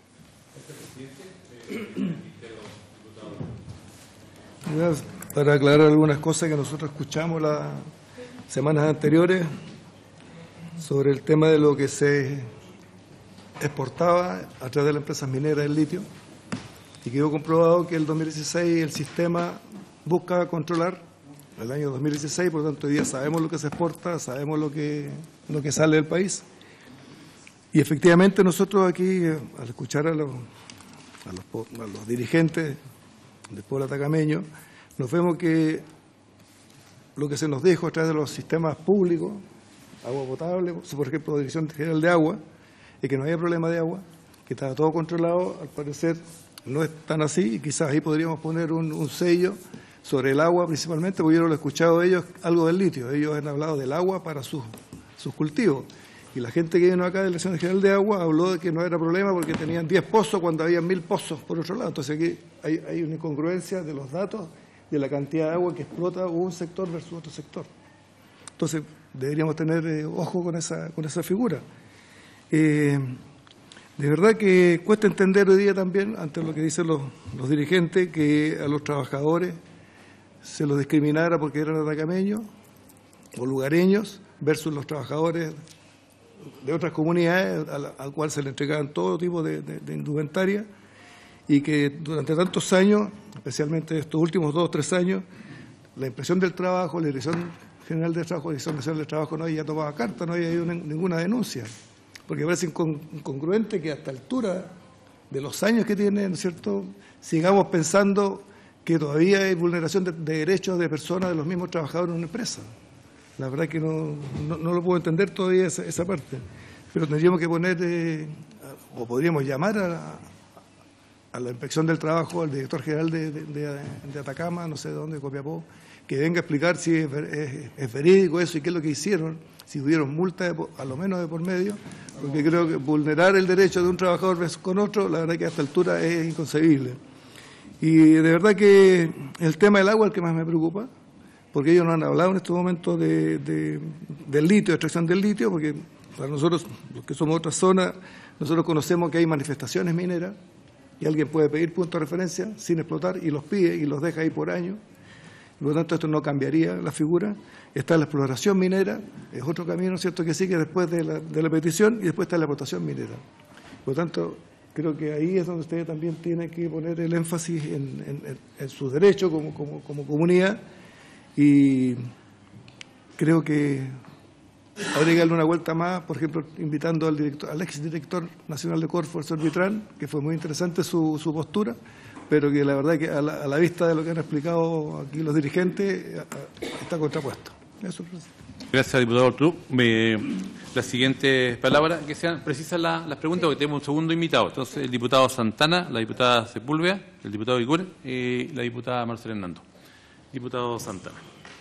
Para aclarar algunas cosas que nosotros escuchamos las semanas anteriores sobre el tema de lo que se exportaba a través de las empresas mineras del litio, y quedó comprobado que el dos mil dieciséis el sistema busca controlar el año dos mil dieciséis, por lo tanto hoy día sabemos lo que se exporta, sabemos lo que, lo que sale del país. Y efectivamente nosotros aquí, al escuchar a los, a los, a los dirigentes del pueblo atacameño, nos vemos que lo que se nos dijo a través de los sistemas públicos, agua potable, por ejemplo, la Dirección General de Agua, es que no había problema de agua, que estaba todo controlado. Al parecer no es tan así, y quizás ahí podríamos poner un, un sello sobre el agua principalmente, porque yo no lo he escuchado de ellos algo del litio. Ellos han hablado del agua para sus, sus cultivos. Y la gente que vino acá de la Dirección General de Agua habló de que no era problema porque tenían diez pozos cuando había mil pozos por otro lado. Entonces aquí hay, hay una incongruencia de los datos, de la cantidad de agua que explota un sector versus otro sector. Entonces deberíamos tener eh, ojo con esa, con esa figura. Eh, de verdad que cuesta entender hoy día también, ante lo que dicen los, los dirigentes, que a los trabajadores se los discriminara porque eran atacameños o lugareños versus los trabajadores de otras comunidades al, al cual se le entregaban todo tipo de, de, de indumentaria, y que durante tantos años, especialmente estos últimos dos o tres años, la Inspección del Trabajo, la Dirección General de Trabajo, la Dirección Nacional del Trabajo no había tomado carta, no había habido ninguna denuncia, porque parece incongruente que a esta altura de los años que tiene, ¿no es cierto?, sigamos pensando que todavía hay vulneración de, de derechos de personas, de los mismos trabajadores en una empresa. La verdad que no, no, no lo puedo entender todavía esa, esa parte, pero tendríamos que poner, eh, o podríamos llamar a la, a la Inspección del Trabajo, al director general de, de, de, de Atacama, no sé de dónde, de Copiapó, que venga a explicar si es, es, es verídico eso y qué es lo que hicieron, si tuvieron multa de, a lo menos de por medio, porque creo que vulnerar el derecho de un trabajador con otro, la verdad que a esta altura es inconcebible. Y de verdad que el tema del agua es el que más me preocupa, porque ellos no han hablado en estos momentos de, de, del litio, de extracción del litio, porque para nosotros, los que somos de otra zona, nosotros conocemos que hay manifestaciones mineras y alguien puede pedir puntos de referencia sin explotar y los pide y los deja ahí por años. Por lo tanto, esto no cambiaría la figura. Está la exploración minera, es otro camino, ¿cierto?, que sigue después de la, de la petición y después está la explotación minera. Por lo tanto, creo que ahí es donde usted también tiene que poner el énfasis en, en, en sus derechos como, como, como comunidad y creo que habría que darle una vuelta más, por ejemplo, invitando al, director, al exdirector nacional de Corfo, el señor Vitrán, que fue muy interesante su, su postura, pero que la verdad que a la, a la vista de lo que han explicado aquí los dirigentes está contrapuesto. Eso, gracias, diputado Ortú. Me, la siguiente palabra, que sean precisas la, las preguntas, porque tenemos un segundo invitado. Entonces, el diputado Santana, la diputada Sepúlveda, el diputado Icure y la diputada Marcela Hernando. Diputado Santana.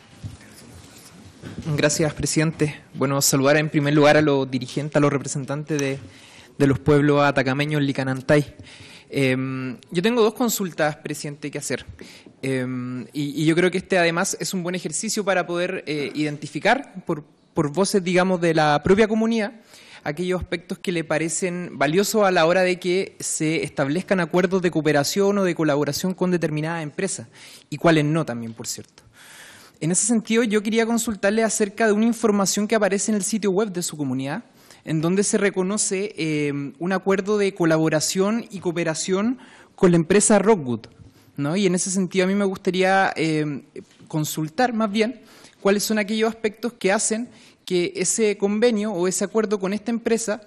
Gracias, presidente. Bueno, saludar en primer lugar a los dirigentes, a los representantes de, de los pueblos atacameños, Licanantay. Eh, yo tengo dos consultas, presidente, que hacer. Eh, y, y yo creo que este, además, es un buen ejercicio para poder eh, identificar por, por voces, digamos, de la propia comunidad aquellos aspectos que le parecen valiosos a la hora de que se establezcan acuerdos de cooperación o de colaboración con determinadas empresas y cuáles no también, por cierto. En ese sentido, yo quería consultarle acerca de una información que aparece en el sitio web de su comunidad, en donde se reconoce eh, un acuerdo de colaboración y cooperación con la empresa Rockwood, ¿no? Y en ese sentido a mí me gustaría eh, consultar más bien cuáles son aquellos aspectos que hacen que ese convenio o ese acuerdo con esta empresa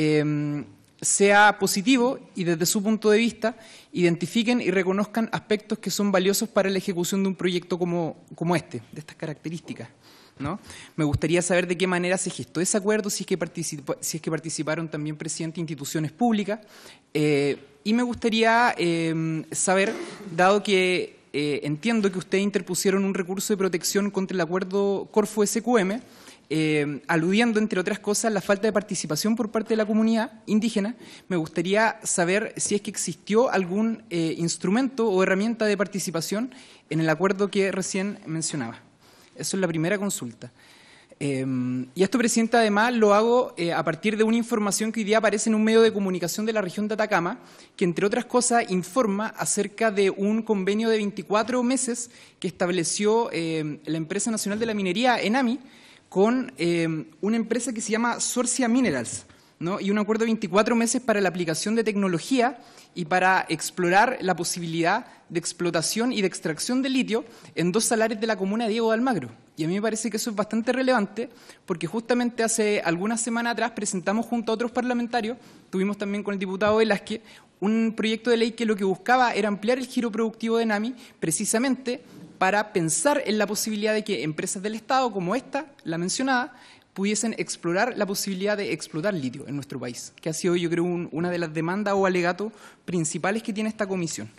eh, sea positivo y desde su punto de vista identifiquen y reconozcan aspectos que son valiosos para la ejecución de un proyecto como, como este, de estas características, ¿no? Me gustaría saber de qué manera se gestó ese acuerdo, si es que, participa, si es que participaron también, presidente, instituciones públicas, eh, y me gustaría eh, saber, dado que eh, entiendo que ustedes interpusieron un recurso de protección contra el acuerdo Corfo-S Q M, Eh, aludiendo, entre otras cosas, la falta de participación por parte de la comunidad indígena, me gustaría saber si es que existió algún eh, instrumento o herramienta de participación en el acuerdo que recién mencionaba. Eso es la primera consulta. Eh, y esto, presidente, además lo hago eh, a partir de una información que hoy día aparece en un medio de comunicación de la región de Atacama, que, entre otras cosas, informa acerca de un convenio de veinticuatro meses que estableció eh, la Empresa Nacional de la Minería, ENAMI, con eh, una empresa que se llama Sorcia Minerals, ¿no? Y un acuerdo de veinticuatro meses para la aplicación de tecnología y para explorar la posibilidad de explotación y de extracción de litio en dos salares de la comuna de Diego de Almagro. Y a mí me parece que eso es bastante relevante porque justamente hace algunas semanas atrás presentamos junto a otros parlamentarios, tuvimos también con el diputado Velázquez, un proyecto de ley que lo que buscaba era ampliar el giro productivo de ENAMI precisamente para pensar en la posibilidad de que empresas del Estado, como esta, la mencionada, pudiesen explorar la posibilidad de explotar litio en nuestro país, que ha sido, yo creo, un, una de las demandas o alegatos principales que tiene esta comisión.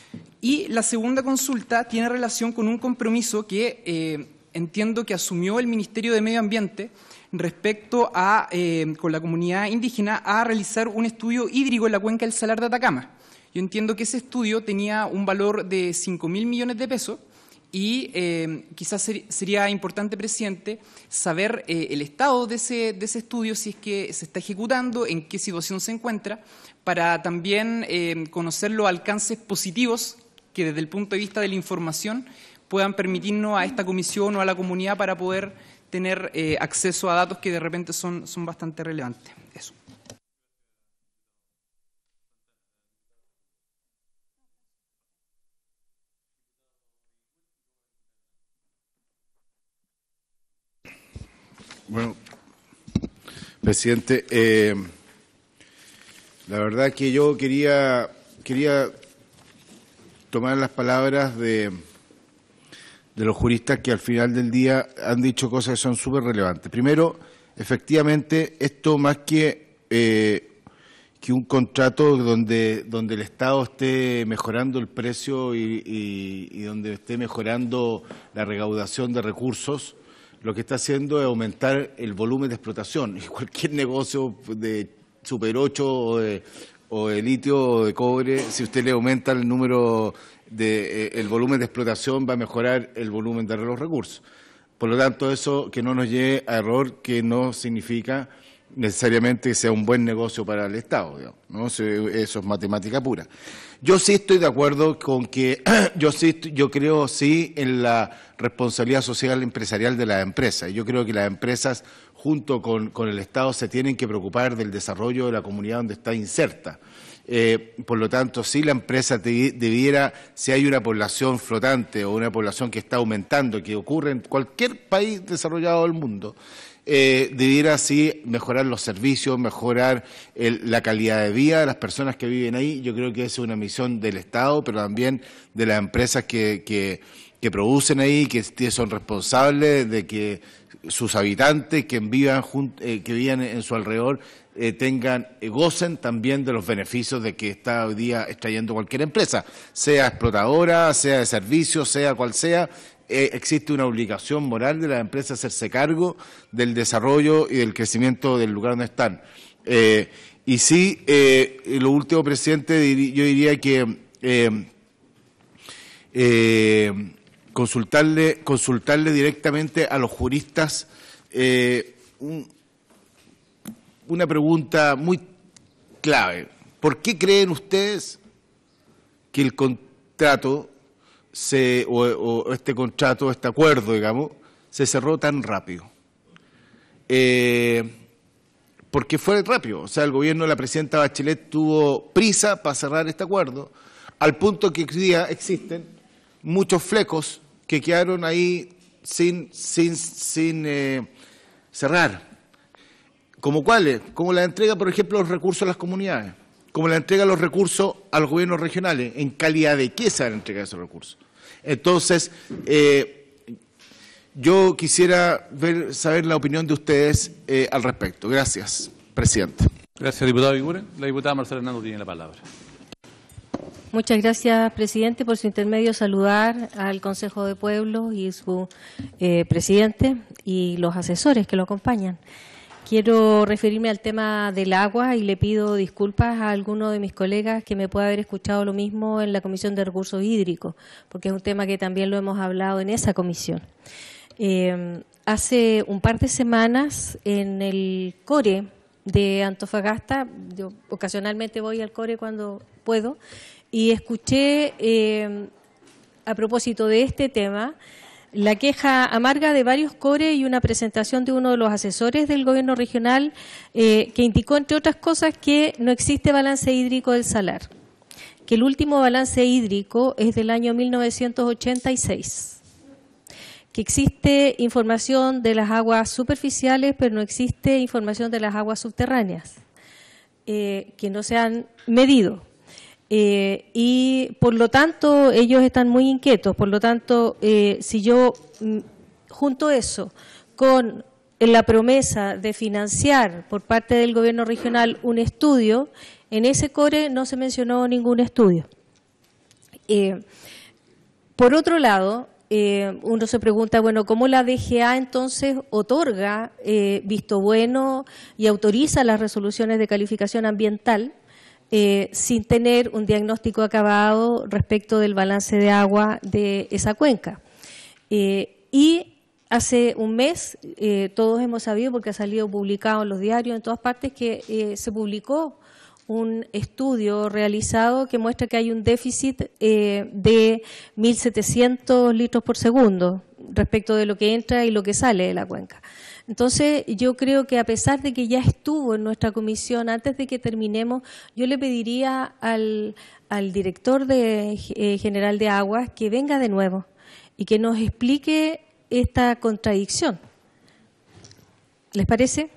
Y la segunda consulta tiene relación con un compromiso que eh, entiendo que asumió el Ministerio de Medio Ambiente respecto a, eh, con la comunidad indígena, a realizar un estudio hídrico en la cuenca del Salar de Atacama. Yo entiendo que ese estudio tenía un valor de cinco mil millones de pesos, y eh, quizás ser, sería importante, presidente, saber eh, el estado de ese, de ese estudio, si es que se está ejecutando, en qué situación se encuentra, para también eh, conocer los alcances positivos que desde el punto de vista de la información puedan permitirnos a esta comisión o a la comunidad para poder tener eh, acceso a datos que de repente son, son bastante relevantes. Eso. Bueno, presidente, eh, la verdad que yo quería, quería tomar las palabras de, de los juristas que al final del día han dicho cosas que son súper relevantes. Primero, efectivamente, esto más que, eh, que un contrato donde, donde el Estado esté mejorando el precio y, y, y donde esté mejorando la recaudación de recursos, lo que está haciendo es aumentar el volumen de explotación. Y cualquier negocio de Super ocho o de, o de litio o de cobre, si usted le aumenta el número de eh, el volumen de explotación, va a mejorar el volumen de los recursos. Por lo tanto, eso que no nos lleve a error, que no significa necesariamente sea un buen negocio para el Estado, digamos, ¿no? Eso es matemática pura. Yo sí estoy de acuerdo con que, yo sí, yo creo sí en la responsabilidad social empresarial de las empresas. Yo creo que las empresas, junto con, con el Estado, se tienen que preocupar del desarrollo de la comunidad donde está inserta. Eh, por lo tanto, si la empresa te, debiera, si hay una población flotante o una población que está aumentando, que ocurre en cualquier país desarrollado del mundo, eh, debiera así mejorar los servicios, mejorar el, la calidad de vida de las personas que viven ahí. Yo creo que esa es una misión del Estado, pero también de las empresas que, que, que producen ahí, que son responsables de que sus habitantes que vivan, eh, que vivan en su alrededor eh, tengan, eh, gocen también de los beneficios de que está hoy día extrayendo cualquier empresa, sea explotadora, sea de servicios, sea cual sea. Eh, existe una obligación moral de las empresas hacerse cargo del desarrollo y del crecimiento del lugar donde están. Eh, y sí, eh, lo último, presidente, yo diría que eh, eh, consultarle, consultarle directamente a los juristas eh, un, una pregunta muy clave. ¿Por qué creen ustedes que el contrato se, o, o este contrato, este acuerdo, digamos, se cerró tan rápido? Eh, porque fue rápido. O sea, el gobierno de la presidenta Bachelet tuvo prisa para cerrar este acuerdo, al punto que hoy día existen muchos flecos que quedaron ahí sin, sin, sin eh, cerrar. ¿Como cuáles? Como la entrega, por ejemplo, de los recursos a las comunidades, como la entrega de los recursos a los gobiernos regionales. ¿En calidad de qué se van a entregar esos recursos? Entonces, eh, yo quisiera ver, saber la opinión de ustedes eh, al respecto. Gracias, presidente. Gracias, diputado Eguiguren. La diputada Marcela Hernando tiene la palabra. Muchas gracias, presidente. Por su intermedio, saludar al Consejo de Pueblos y su eh, presidente y los asesores que lo acompañan. Quiero referirme al tema del agua y le pido disculpas a alguno de mis colegas que me pueda haber escuchado lo mismo en la Comisión de Recursos Hídricos, porque es un tema que también lo hemos hablado en esa comisión. Eh, hace un par de semanas en el CORE de Antofagasta, yo ocasionalmente voy al CORE cuando puedo, y escuché eh, a propósito de este tema la queja amarga de varios CORE y una presentación de uno de los asesores del gobierno regional eh, que indicó, entre otras cosas, que no existe balance hídrico del Salar, que el último balance hídrico es del año mil novecientos ochenta y seis, que existe información de las aguas superficiales, pero no existe información de las aguas subterráneas, eh, que no se han medido. Eh, y por lo tanto ellos están muy inquietos. Por lo tanto, eh, si yo mm, junto eso con la promesa de financiar por parte del gobierno regional un estudio, en ese CORE no se mencionó ningún estudio. Eh, por otro lado, eh, uno se pregunta, bueno, ¿cómo la D G A entonces otorga eh, visto bueno y autoriza las resoluciones de calificación ambiental Eh, sin tener un diagnóstico acabado respecto del balance de agua de esa cuenca? Eh, y hace un mes, eh, todos hemos sabido, porque ha salido publicado en los diarios, en todas partes, que eh, se publicó un estudio realizado que muestra que hay un déficit eh, de mil setecientos litros por segundo respecto de lo que entra y lo que sale de la cuenca. Entonces, yo creo que a pesar de que ya estuvo en nuestra comisión, antes de que terminemos, yo le pediría al, al director de, eh, general de Aguas que venga de nuevo y que nos explique esta contradicción. ¿Les parece?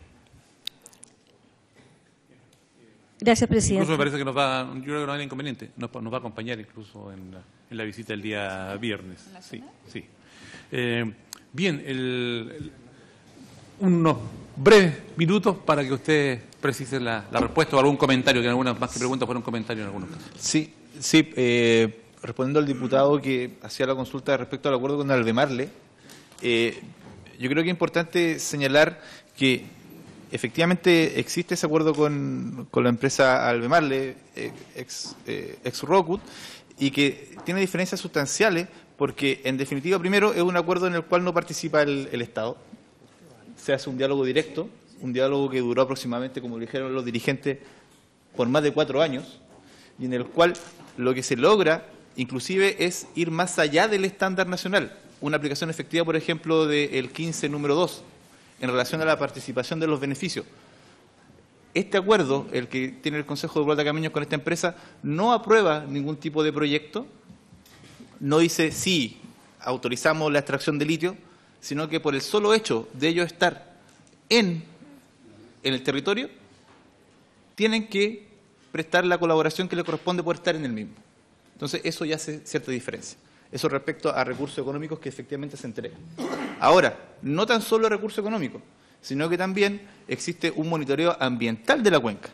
Gracias, presidente. Incluso me parece que nos va, yo creo que no hay inconveniente, nos, nos va a acompañar incluso en la, en la visita el día viernes. Sí, sí. Eh, bien, el... el unos breves minutos para que usted precise la, la respuesta o algún comentario, que en algunas más que preguntas fueron comentarios en algunos casos. Sí, sí eh, respondiendo al diputado que hacía la consulta respecto al acuerdo con Albemarle, eh, yo creo que es importante señalar que efectivamente existe ese acuerdo con, con la empresa Albemarle, eh, ex, eh, ex Rocut, y que tiene diferencias sustanciales porque, en definitiva, primero, es un acuerdo en el cual no participa el, el Estado. Se hace un diálogo directo un diálogo que duró aproximadamente, como dijeron los dirigentes, por más de cuatro años, y en el cual lo que se logra inclusive es ir más allá del estándar nacional. Una aplicación efectiva, por ejemplo, del quince número dos, en relación a la participación de los beneficios. Este acuerdo, el que tiene el Consejo de Pueblo Atacameño con esta empresa, no aprueba ningún tipo de proyecto, no dice sí, autorizamos la extracción de litio, sino que por el solo hecho de ellos estar en, en el territorio, tienen que prestar la colaboración que le corresponde por estar en el mismo. Entonces, eso ya hace cierta diferencia. Eso respecto a recursos económicos que efectivamente se entregan. Ahora, no tan solo recursos económicos, sino que también existe un monitoreo ambiental de la cuenca.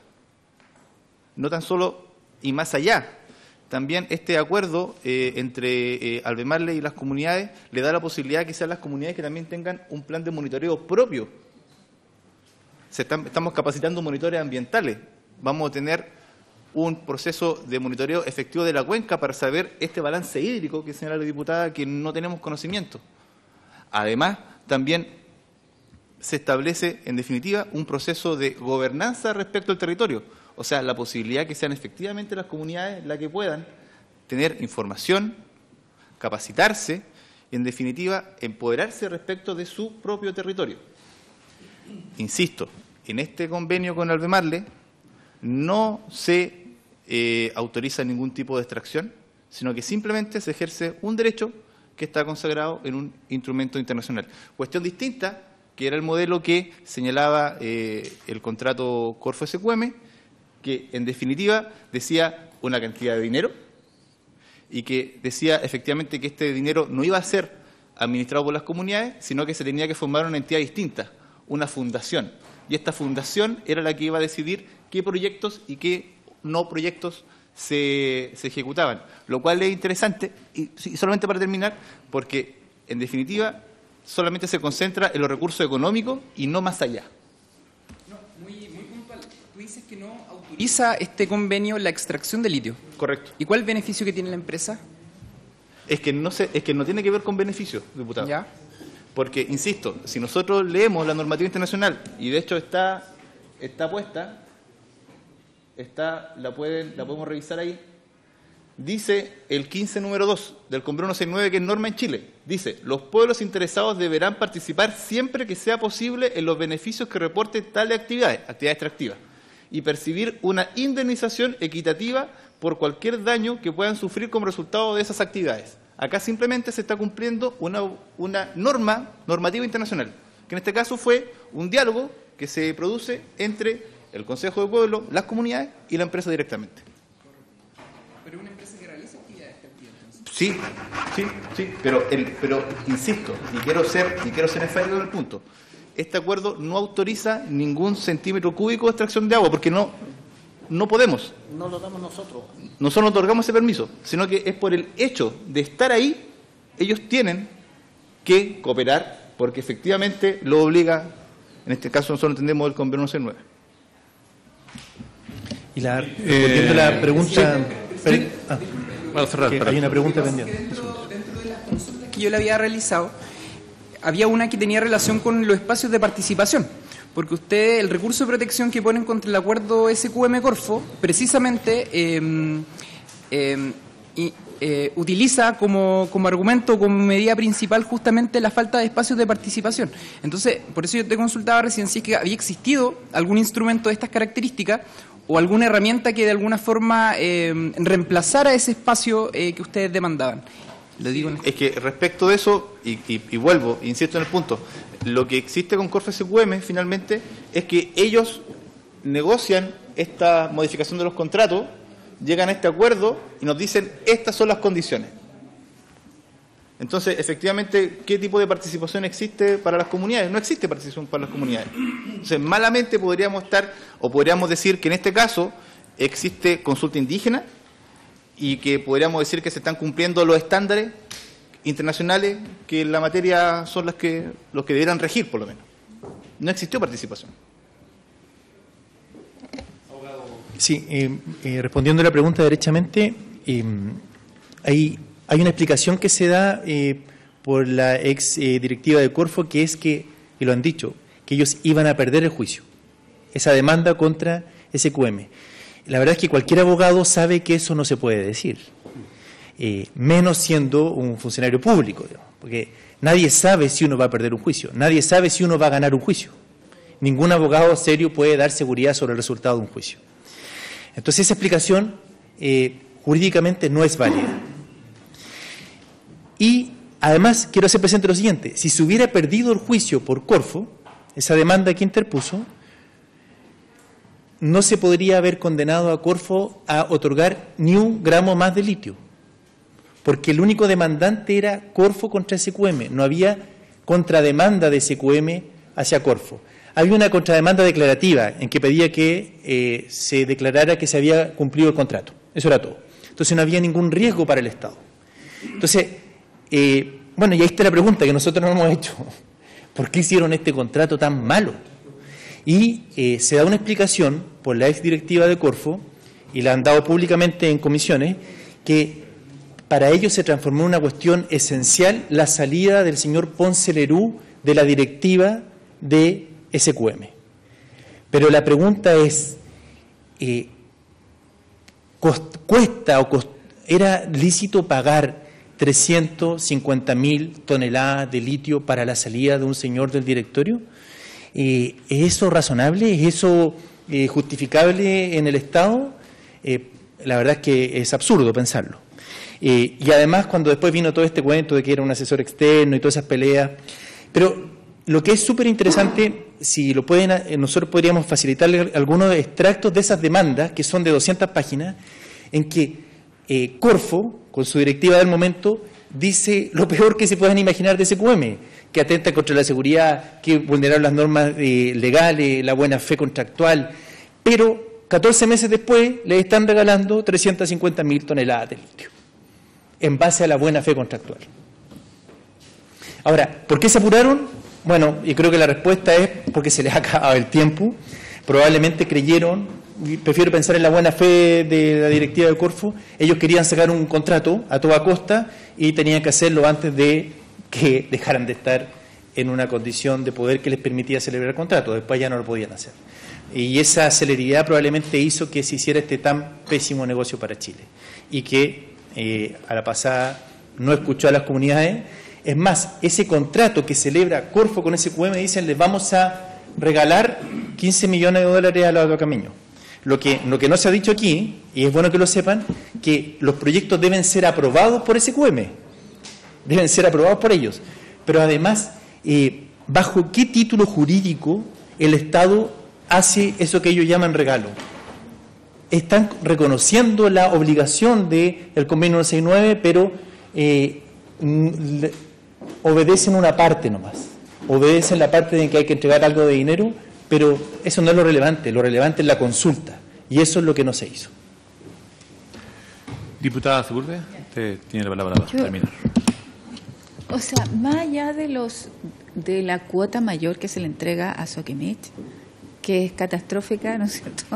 No tan solo y más allá. También este acuerdo eh, entre eh, Albemarle y las comunidades le da la posibilidad que sean las comunidades que también tengan un plan de monitoreo propio. Se están, estamos capacitando monitores ambientales. Vamos a tener un proceso de monitoreo efectivo de la cuenca para saber este balance hídrico que señala la diputada que no tenemos conocimiento. Además, también se establece, en definitiva, un proceso de gobernanza respecto al territorio, o sea, la posibilidad que sean efectivamente las comunidades las que puedan tener información, capacitarse y, en definitiva, empoderarse respecto de su propio territorio. Insisto, en este convenio con Albemarle no se eh, autoriza ningún tipo de extracción, sino que simplemente se ejerce un derecho que está consagrado en un instrumento internacional. Cuestión distinta, que era el modelo que señalaba eh, el contrato Corfo S Q M, que en definitiva decía una cantidad de dinero y que decía efectivamente que este dinero no iba a ser administrado por las comunidades, sino que se tenía que formar una entidad distinta, una fundación. Y esta fundación era la que iba a decidir qué proyectos y qué no proyectos se, se ejecutaban. Lo cual es interesante, y, y solamente para terminar, porque en definitiva solamente se concentra en los recursos económicos y no más allá. No, muy, muy puntual. Tú dices que no autoriza este convenio la extracción de litio. Correcto. ¿Y cuál es el beneficio que tiene la empresa? Es que no, se, es que no tiene que ver con beneficios, diputado. ¿Ya? Porque, insisto, si nosotros leemos la normativa internacional, y de hecho está, está puesta, está, la, pueden, la podemos revisar ahí, dice el quince número dos del Convenio ciento sesenta y nueve, que es norma en Chile, dice, los pueblos interesados deberán participar siempre que sea posible en los beneficios que reporten tales actividades, actividades extractivas, y percibir una indemnización equitativa por cualquier daño que puedan sufrir como resultado de esas actividades. Acá simplemente se está cumpliendo una, una norma, normativa internacional, que en este caso fue un diálogo que se produce entre el Consejo de Pueblo, las comunidades y la empresa directamente. Pero una empresa que realiza actividades extractivas. Sí, sí, sí, pero, el, pero insisto, y quiero ser, y quiero ser enfático en el punto, este acuerdo no autoriza ningún centímetro cúbico de extracción de agua, porque no, no podemos. No lo damos nosotros. Nosotros no otorgamos ese permiso, sino que es por el hecho de estar ahí, ellos tienen que cooperar, porque efectivamente lo obliga, en este caso nosotros entendemos el Convenio ciento sesenta y nueve. Y la, respondiendo eh, la pregunta... Sí, sí. Ah, Vamos a cerrar, que hay una pregunta pendiente. Dentro, dentro de las consultas que yo le había realizado, había una que tenía relación con los espacios de participación. Porque usted, el recurso de protección que ponen contra el acuerdo S Q M Corfo, precisamente eh, eh, y, eh, utiliza como, como argumento, como medida principal, justamente la falta de espacios de participación. Entonces, por eso yo te consultaba recién si es que había existido algún instrumento de estas características o alguna herramienta que de alguna forma eh, reemplazara ese espacio eh, que ustedes demandaban. Lo digo en... Es que respecto de eso, y, y, y vuelvo, insisto en el punto, lo que existe con Corfo S Q M finalmente es que ellos negocian esta modificación de los contratos, llegan a este acuerdo y nos dicen estas son las condiciones. Entonces, efectivamente, ¿qué tipo de participación existe para las comunidades? No existe participación para las comunidades. Entonces, malamente podríamos estar, o podríamos decir que en este caso existe consulta indígena y que podríamos decir que se están cumpliendo los estándares internacionales que en la materia son las que, los que deberían regir, por lo menos. No existió participación. Sí, eh, eh, respondiendo a la pregunta derechamente, eh, hay, hay una explicación que se da eh, por la ex eh, directiva de Corfo, que es que, y lo han dicho, que ellos iban a perder el juicio, esa demanda contra S Q M. La verdad es que cualquier abogado sabe que eso no se puede decir, eh, menos siendo un funcionario público, digamos, porque nadie sabe si uno va a perder un juicio, nadie sabe si uno va a ganar un juicio. Ningún abogado serio puede dar seguridad sobre el resultado de un juicio. Entonces esa explicación eh, jurídicamente no es válida. Y además quiero hacer presente lo siguiente: si se hubiera perdido el juicio por Corfo, esa demanda que interpuso, no se podría haber condenado a Corfo a otorgar ni un gramo más de litio, porque el único demandante era Corfo contra S Q M, no había contrademanda de S Q M hacia Corfo. Había una contrademanda declarativa en que pedía que eh, se declarara que se había cumplido el contrato. Eso era todo. Entonces no había ningún riesgo para el Estado. Entonces, eh, bueno, y ahí está la pregunta que nosotros nos hemos hecho. ¿Por qué hicieron este contrato tan malo? Y eh, se da una explicación por la exdirectiva de Corfo, y la han dado públicamente en comisiones, que para ellos se transformó en una cuestión esencial la salida del señor Ponce Lerú de la directiva de S Q M. Pero la pregunta es, eh, ¿cuesta o cost, era lícito pagar trescientas cincuenta mil toneladas de litio para la salida de un señor del directorio? Eh, ¿Es eso razonable? ¿Es eso eh, justificable en el Estado? Eh, la verdad es que es absurdo pensarlo. Eh, y además, cuando después vino todo este cuento de que era un asesor externo y todas esas peleas, pero lo que es súper interesante, si lo pueden, nosotros podríamos facilitarle algunos extractos de esas demandas, que son de doscientas páginas, en que eh, Corfo, con su directiva del momento, dice lo peor que se puedan imaginar de S Q M, que atenta contra la seguridad, que vulnerar las normas eh, legales, la buena fe contractual, pero catorce meses después le están regalando trescientas cincuenta mil toneladas de litio, en base a la buena fe contractual. Ahora, ¿por qué se apuraron? Bueno, y creo que la respuesta es porque se les ha acabado el tiempo. Probablemente creyeron, prefiero pensar en la buena fe de la directiva de Corfo, ellos querían sacar un contrato a toda costa y tenían que hacerlo antes de que dejaran de estar en una condición de poder que les permitía celebrar el contrato. Después ya no lo podían hacer. Y esa celeridad probablemente hizo que se hiciera este tan pésimo negocio para Chile y que eh, a la pasada no escuchó a las comunidades. Es más, ese contrato que celebra Corfo con S Q M, dicen, les vamos a regalar quince millones de dólares a los atacameños. Lo que, lo que no se ha dicho aquí, y es bueno que lo sepan, que los proyectos deben ser aprobados por S Q M, deben ser aprobados por ellos. Pero además, eh, ¿bajo qué título jurídico el Estado hace eso que ellos llaman regalo? Están reconociendo la obligación del convenio novecientos sesenta y nueve, pero eh, obedecen una parte nomás, obedecen la parte de que hay que entregar algo de dinero, pero eso no es lo relevante, lo relevante es la consulta, y eso es lo que no se hizo. Diputada Sepúlveda, usted tiene la palabra para terminar. O sea, más allá de los de la cuota mayor que se le entrega a Soquimich, que es catastrófica, ¿no es cierto?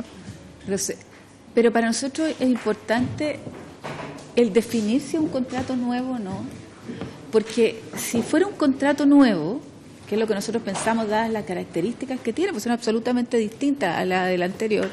Pero para nosotros es importante el definir si es un contrato nuevo o no, porque si fuera un contrato nuevo, que es lo que nosotros pensamos dadas las características que tiene, pues son absolutamente distintas a la del anterior,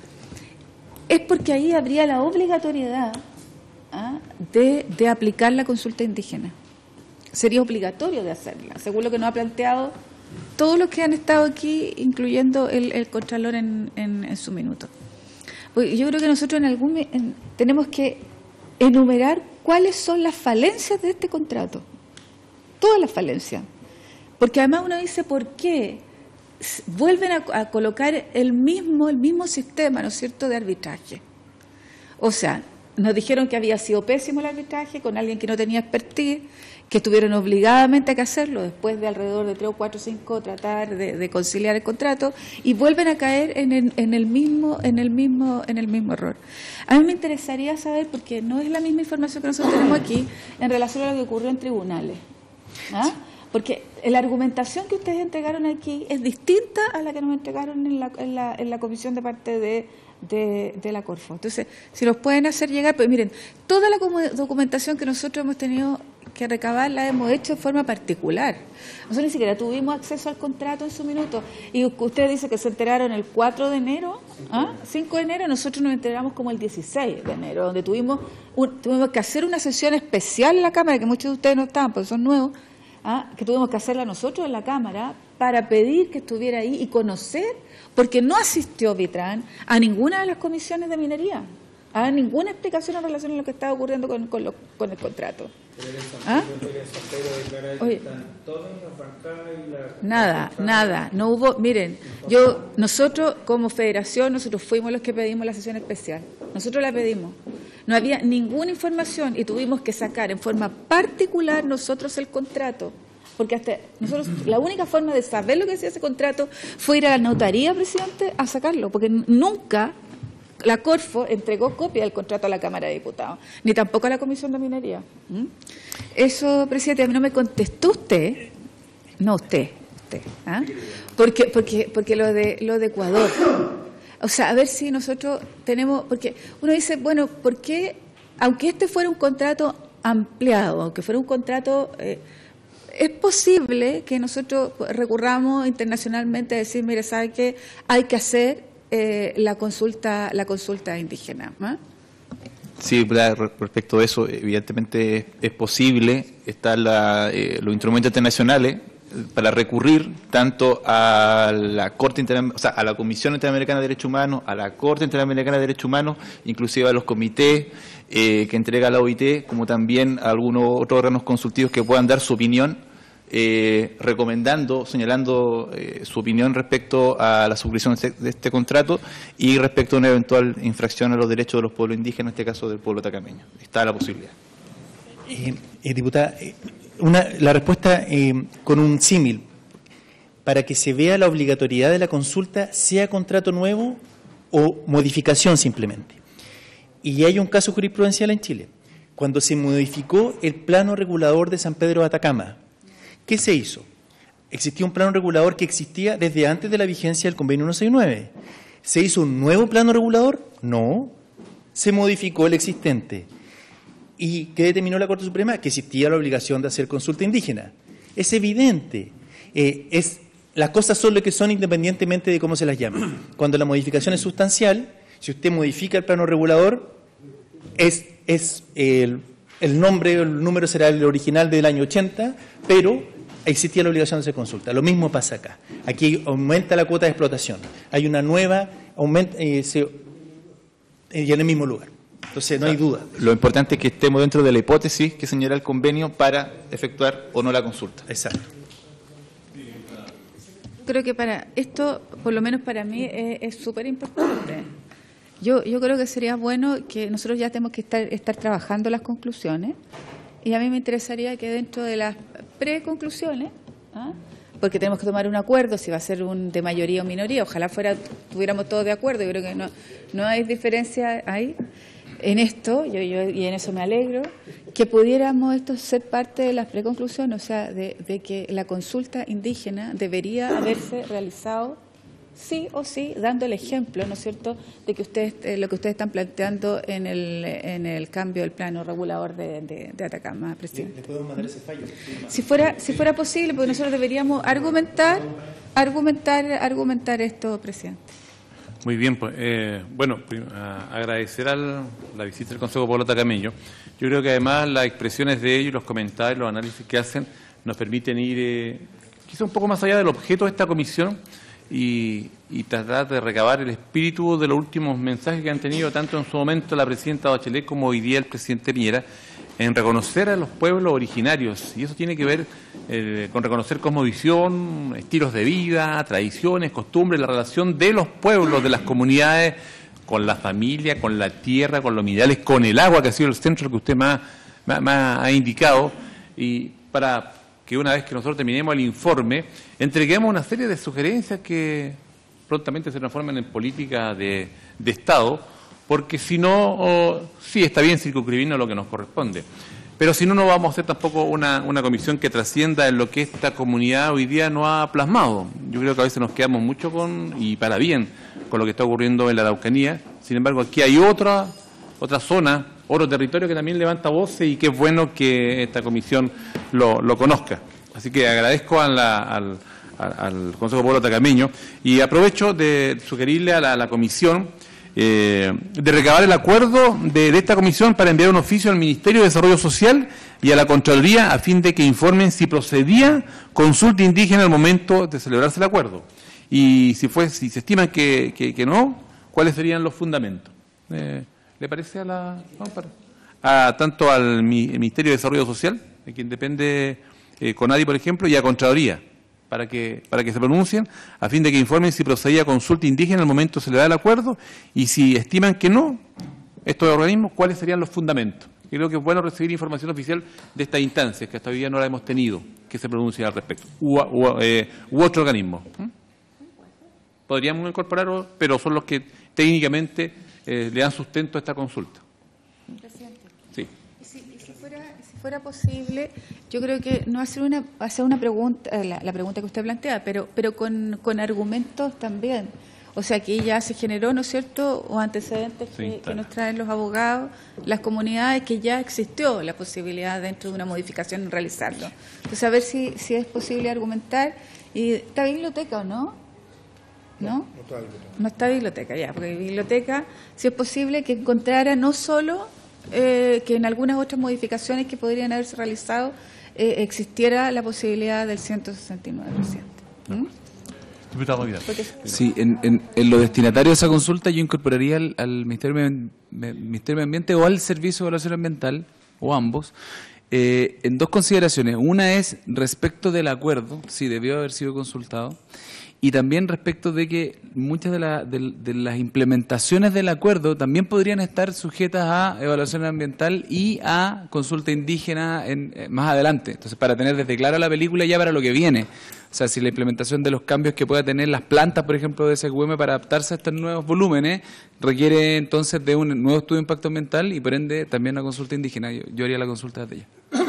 es porque ahí habría la obligatoriedad ¿ah? de, de aplicar la consulta indígena. Sería obligatorio de hacerla, según lo que nos ha planteado todos los que han estado aquí, incluyendo el, el Contralor en, en, en su minuto. Pues yo creo que nosotros en algún en, tenemos que enumerar cuáles son las falencias de este contrato, todas las falencias, porque además uno dice por qué vuelven a, a colocar el mismo el mismo sistema, ¿no es cierto?, de arbitraje. O sea, nos dijeron que había sido pésimo el arbitraje con alguien que no tenía expertise, que tuvieron obligadamente que hacerlo después de alrededor de tres o cuatro o cinco tratar de, de conciliar el contrato, y vuelven a caer en el, en el mismo en el mismo en el mismo error. A mí me interesaría saber, porque no es la misma información que nosotros tenemos aquí en relación a lo que ocurrió en tribunales, ¿ah? Porque la argumentación que ustedes entregaron aquí es distinta a la que nos entregaron en la, en la, en la comisión de parte de De, de la Corfo. Entonces, si nos pueden hacer llegar, pues miren, toda la documentación que nosotros hemos tenido que recabar la hemos hecho de forma particular. Nosotros ni siquiera tuvimos acceso al contrato en su minuto. Y usted dice que se enteraron el cuatro de enero, ¿ah? cinco de enero, nosotros nos enteramos como el dieciséis de enero, donde tuvimos, un, tuvimos que hacer una sesión especial en la Cámara, que muchos de ustedes no estaban porque son nuevos, ¿ah? que tuvimos que hacerla nosotros en la Cámara para pedir que estuviera ahí y conocer, porque no asistió Vitran a ninguna de las comisiones de minería, a ninguna explicación en relación a lo que estaba ocurriendo con, con, lo, con el contrato. ¿Ah? Oye, nada, nada, no hubo, miren, yo, nosotros como federación, nosotros fuimos los que pedimos la sesión especial, nosotros la pedimos, no había ninguna información y tuvimos que sacar en forma particular nosotros el contrato, porque hasta nosotros, la única forma de saber lo que decía ese contrato fue ir a la notaría, presidente, a sacarlo, porque nunca la Corfo entregó copia del contrato a la Cámara de Diputados, ni tampoco a la Comisión de Minería. ¿Mm? Eso, presidente, a mí no me contestó usted, no usted, usted, ¿ah? porque, porque, porque lo de lo de Ecuador, o sea, a ver si nosotros tenemos, porque uno dice, bueno, ¿por qué, aunque este fuera un contrato ampliado, aunque fuera un contrato, eh, es posible que nosotros recurramos internacionalmente a decir, mire, ¿sabe qué? Hay que hacer Eh, la consulta la consulta indígena, ¿eh? Sí, respecto a eso, evidentemente es, es posible, están la, eh, los instrumentos internacionales para recurrir tanto a la Corte Interamericana, o sea, a la Comisión Interamericana de Derechos Humanos, a la Corte Interamericana de Derechos Humanos, inclusive a los comités eh, que entrega la O I T, como también a algunos otros órganos consultivos que puedan dar su opinión. Eh, recomendando, señalando eh, su opinión respecto a la suscripción de este, de este contrato y respecto a una eventual infracción a los derechos de los pueblos indígenas, en este caso del pueblo tacameño. Está la posibilidad. Eh, eh, diputada, eh, una, la respuesta eh, con un símil, para que se vea la obligatoriedad de la consulta, sea contrato nuevo o modificación simplemente. Y hay un caso jurisprudencial en Chile. Cuando se modificó el plano regulador de San Pedro de Atacama, ¿qué se hizo? Existía un plano regulador que existía desde antes de la vigencia del convenio ciento sesenta y nueve. ¿Se hizo un nuevo plano regulador? No. Se modificó el existente. ¿Y qué determinó la Corte Suprema? Que existía la obligación de hacer consulta indígena. Es evidente. Eh, es, las cosas son lo que son independientemente de cómo se las llame. Cuando la modificación es sustancial, si usted modifica el plano regulador, es, es el, el nombre, el número será el original del año ochenta, pero existía la obligación de hacer consulta. Lo mismo pasa acá. Aquí aumenta la cuota de explotación. Hay una nueva, aumenta, eh, se, eh, y en el mismo lugar. Entonces, no hay duda. Lo importante es que estemos dentro de la hipótesis que señala el convenio para efectuar o no la consulta. Exacto. Creo que para esto, por lo menos para mí, es súper importante. Yo, yo creo que sería bueno que nosotros ya tenemos que estar, estar trabajando las conclusiones. Y a mí me interesaría que dentro de las preconclusiones, ¿ah? porque tenemos que tomar un acuerdo, si va a ser un de mayoría o minoría, ojalá fuera tuviéramos todos de acuerdo, yo creo que no, no hay diferencia ahí en esto, yo, yo, y en eso me alegro, que pudiéramos esto ser parte de las preconclusiones, o sea, de, de que la consulta indígena debería haberse realizado sí o sí, dando el ejemplo, ¿no es cierto?, de que ustedes, eh, lo que ustedes están planteando en el, en el cambio del plano regulador de, de, de Atacama, presidente. ¿Le podemos mandar ese fallo? Si fuera, si fuera posible, porque nosotros deberíamos argumentar, argumentar, argumentar esto, presidente. Muy bien, pues, eh, bueno, a agradecer a la visita del Consejo Pueblo Tacameño. Yo creo que además las expresiones de ellos, los comentarios, los análisis que hacen, nos permiten ir eh, quizá un poco más allá del objeto de esta comisión y, y tratar de recabar el espíritu de los últimos mensajes que han tenido tanto en su momento la presidenta Bachelet como hoy día el presidente Piñera, en reconocer a los pueblos originarios, y eso tiene que ver eh, con reconocer cosmovisión, estilos de vida, tradiciones, costumbres, la relación de los pueblos, de las comunidades, con la familia, con la tierra, con los minerales, con el agua, que ha sido el centro que usted más, más, más ha indicado, y para que una vez que nosotros terminemos el informe, entreguemos una serie de sugerencias que prontamente se transformen en política de, de Estado, porque si no, oh, sí está bien circunscribirnos lo que nos corresponde, pero si no, no vamos a hacer tampoco una, una comisión que trascienda en lo que esta comunidad hoy día no ha plasmado. Yo creo que a veces nos quedamos mucho con, y para bien, con lo que está ocurriendo en la Araucanía. Sin embargo, aquí hay otra, otra zona, otro territorio que también levanta voces y que es bueno que esta comisión lo, lo conozca. Así que agradezco a la, al, al Consejo Pueblo Atacameño y aprovecho de sugerirle a la, a la comisión eh, de recabar el acuerdo de, de esta comisión para enviar un oficio al Ministerio de Desarrollo Social y a la Contraloría a fin de que informen si procedía consulta indígena al momento de celebrarse el acuerdo. Y si fue, si se estiman que, que, que no, ¿cuáles serían los fundamentos? Eh, ¿Le parece a la no, para, a, tanto al Ministerio de Desarrollo Social, de quien depende eh, CONADI, por ejemplo, y a Contraloría, para que, para que se pronuncien, a fin de que informen si procedía consulta indígena al momento de celebrar el acuerdo, y si estiman que no, estos organismos, ¿cuáles serían los fundamentos? Y creo que es bueno recibir información oficial de estas instancias, que hasta hoy día no la hemos tenido, que se pronuncien al respecto, u, u, eh, u otro organismo. ¿Mm? Podríamos incorporar, pero son los que técnicamente eh, le dan sustento a esta consulta. Presidente. Sí. Y si, y si, fuera, si fuera posible, yo creo que no hacer una hacer una pregunta, la, la pregunta que usted plantea, pero pero con, con argumentos también. O sea, que ya se generó, ¿no es cierto?, o antecedentes que, sí, que nos traen los abogados, las comunidades, que ya existió la posibilidad dentro de una modificación en realizarlo. Entonces, a ver si, si es posible argumentar. ¿Y está biblioteca o no? ¿No? No, no está biblioteca. No está biblioteca, ya, porque biblioteca, si es posible que encontrara no solo eh, que en algunas otras modificaciones que podrían haberse realizado eh, existiera la posibilidad del ciento sesenta y nueve por ciento. ¿Mm? Diputado Vidal. Sí, en, en, en los destinatarios de esa consulta yo incorporaría al, al Ministerio, de, Ministerio de Ambiente o al Servicio de Evaluación Ambiental, o ambos, eh, en dos consideraciones. Una es respecto del acuerdo, si debió haber sido consultado, y también respecto de que muchas de, la, de, de las implementaciones del acuerdo también podrían estar sujetas a evaluación ambiental y a consulta indígena en, eh, más adelante. Entonces, para tener desde clara la película ya para lo que viene. O sea, si la implementación de los cambios que pueda tener las plantas, por ejemplo, de S Q M para adaptarse a estos nuevos volúmenes, requiere entonces de un nuevo estudio de impacto ambiental y por ende también una consulta indígena. Yo, yo haría la consulta desde ya.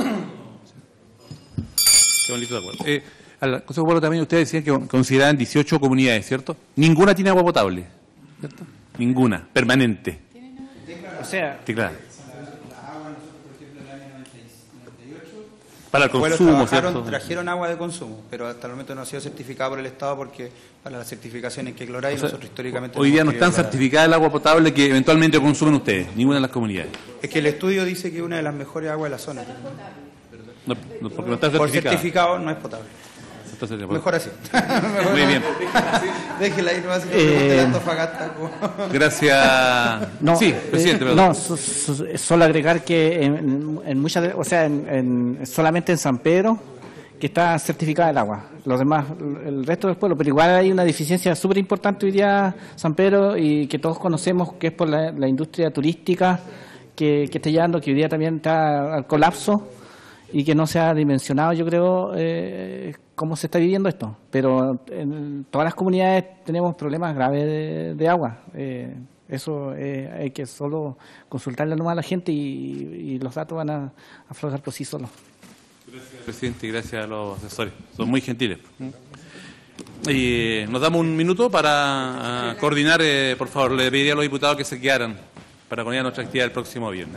Qué bonito de acuerdo. Eh, al Consejo Pueblo también ustedes decían que consideraban dieciocho comunidades, ¿cierto? Ninguna tiene agua potable, ¿cierto? Ninguna, permanente. O sea, sí, claro. Para el Bueno, consumo, trabajaron, ¿cierto? trajeron agua de consumo, pero hasta el momento no ha sido certificada por el Estado porque para las certificaciones que Cloray, O sea, nosotros históricamente... hoy día no hemos están querido certificada el agua potable que eventualmente consumen ustedes, ninguna de las comunidades. Es que el estudio dice que es una de las mejores aguas de la zona. No, no, porque no está Por certificada. certificado no es potable. Entonces, Mejor así. Muy bien. Déjela ahí, no va a ser Eh, la Antofagasta. Gracias. No, sí, presidente. eh, perdón. no, so- so- solo agregar que en, en muchas, de- o sea, en, en- solamente en San Pedro que está certificada el agua. Los demás, el resto del pueblo, pero igual hay una deficiencia súper importante hoy día San Pedro y que todos conocemos que es por la, la industria turística que, que está llevando, que hoy día también está al colapso y que no se ha dimensionado, yo creo, eh, cómo se está viviendo esto. Pero en todas las comunidades tenemos problemas graves de, de agua. Eh, eso eh, hay que solo consultarle nomás a la gente y, y los datos van a aflojar por sí solos. Gracias, presidente, y gracias a los asesores. Son muy gentiles. Y eh, nos damos un minuto para uh, coordinar, eh, por favor, le pediría a los diputados que se quedaran para coordinar nuestra actividad el próximo viernes.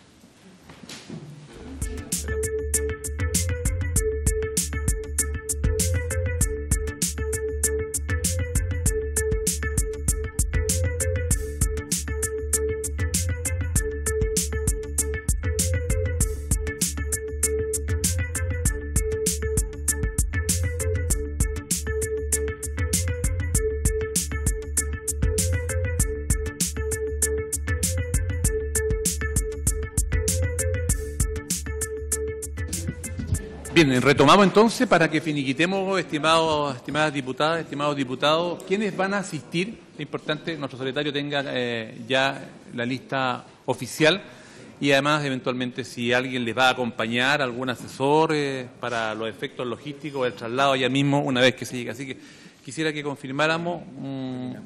Bien, retomamos entonces para que finiquitemos, estimados, estimadas diputadas, estimados diputados, quienes van a asistir. Es importante que nuestro secretario tenga eh, ya la lista oficial y además, eventualmente, si alguien les va a acompañar, algún asesor eh, para los efectos logísticos del traslado allá mismo una vez que se llegue. Así que quisiera que confirmáramos. Um...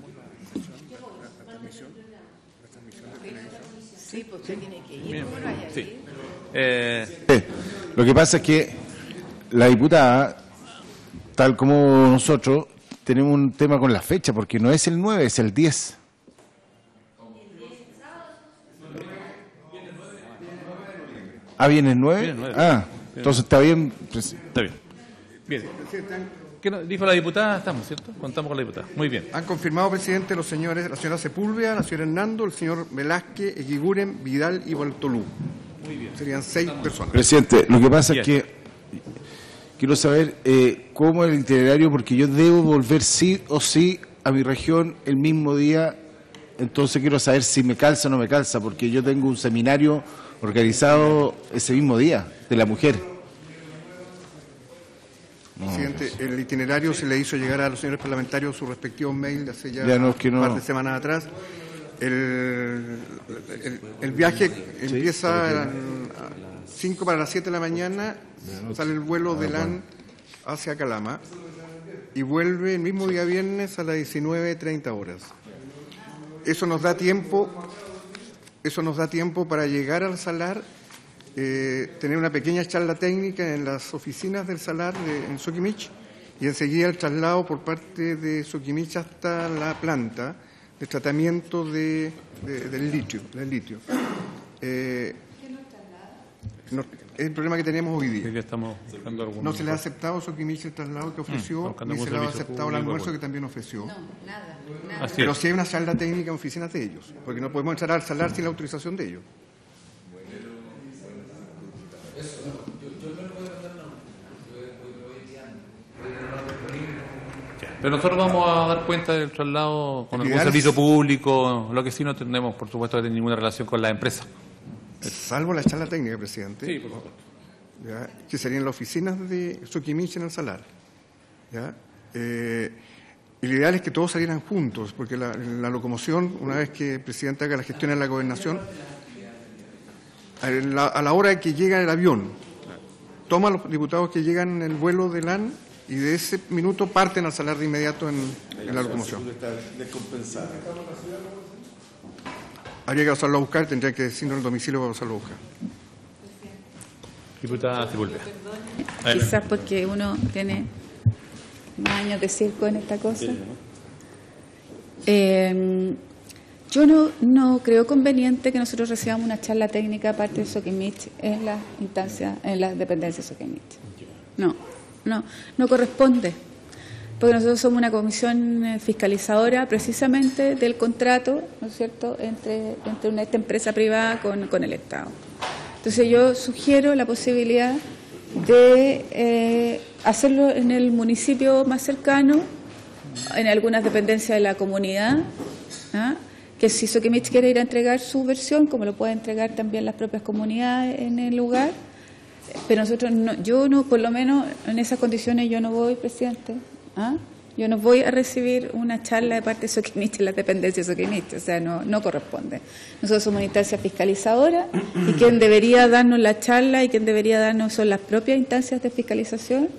Sí, porque tiene que ir. Bien, sí. Eh... Sí. Lo que pasa es que la diputada, tal como nosotros, tenemos un tema con la fecha, porque no es el nueve, es el diez. Ah, ¿viene el nueve? Viene el nueve. Ah, entonces está bien. Pues, está bien. Bien. ¿Qué nos dijo la diputada? Estamos, ¿cierto? Contamos con la diputada. Muy bien. Han confirmado, presidente, los señores, la señora Sepúlveda, la señora Hernando, el señor Velázquez, Eguiguren, Vidal y Bartolú. Muy bien. Serían seis personas. Presidente, lo que pasa Bien. es que quiero saber eh, cómo el itinerario, porque yo debo volver sí o sí a mi región el mismo día, entonces quiero saber si me calza o no me calza, porque yo tengo un seminario organizado ese mismo día de la mujer. Presidente, el itinerario se le hizo llegar a los señores parlamentarios sus respectivos mails hace ya, Ya no, es que no. un par de semanas atrás. El, el, el viaje empieza a cinco para las siete de la mañana, sale el vuelo de LAN hacia Calama y vuelve el mismo día viernes a las diecinueve treinta horas. Eso nos da tiempo, eso nos da tiempo para llegar al Salar, eh, tener una pequeña charla técnica en las oficinas del Salar de, en Soquimich y enseguida el traslado por parte de Soquimich hasta la planta de tratamiento de, de, del litio. Del litio. Eh, no, es el problema que tenemos hoy día. Que estamos buscando algún No se le ha aceptado a Soquimich el traslado que ofreció, buscando ni se algún le ha servicio aceptado el público, almuerzo bueno. que también ofreció. No, nada, nada. Así Pero es. sí hay una charla técnica en oficinas de ellos, porque no podemos entrar al Salar sin la autorización de ellos. Pero nosotros vamos a dar cuenta del traslado con algún Ideal. servicio público, lo que sí no tenemos, por supuesto, que tener ninguna relación con la empresa. Salvo la charla técnica, presidente. Sí, por favor. ¿Ya? Que serían las oficinas de Soquimich en el Salar. ¿Ya? Eh, y lo ideal es que todos salieran juntos, porque la, la locomoción, una vez que el presidente haga la gestión en la gobernación, a la, a la hora de que llega el avión, toma a los diputados que llegan en el vuelo de LAN y de ese minuto parten al Salar de inmediato en, en la locomoción. Habría que pasarlo a buscar, tendría que decirnos el domicilio para pasarlo a buscar. Diputada Sepúlveda. Quizás porque uno tiene más años de circo en esta cosa. Eh, yo no, no creo conveniente que nosotros recibamos una charla técnica aparte de Soquimich en las instancias, en las dependencias de Soquimich. No, no, no corresponde. Porque nosotros somos una comisión eh, fiscalizadora precisamente del contrato, ¿no es cierto?, entre, entre una, esta empresa privada con, con el Estado. Entonces yo sugiero la posibilidad de eh, hacerlo en el municipio más cercano, en algunas dependencias de la comunidad, ¿ah? Que si Soquimich quiere ir a entregar su versión, como lo pueden entregar también las propias comunidades en el lugar, pero nosotros, no, yo no, por lo menos en esas condiciones yo no voy, presidente, ¿ah? Yo no voy a recibir una charla de parte de Soquimich en las dependencias de Soquimich, o sea, no, no corresponde. Nosotros somos una instancia fiscalizadora y quien debería darnos la charla y quien debería darnos son las propias instancias de fiscalización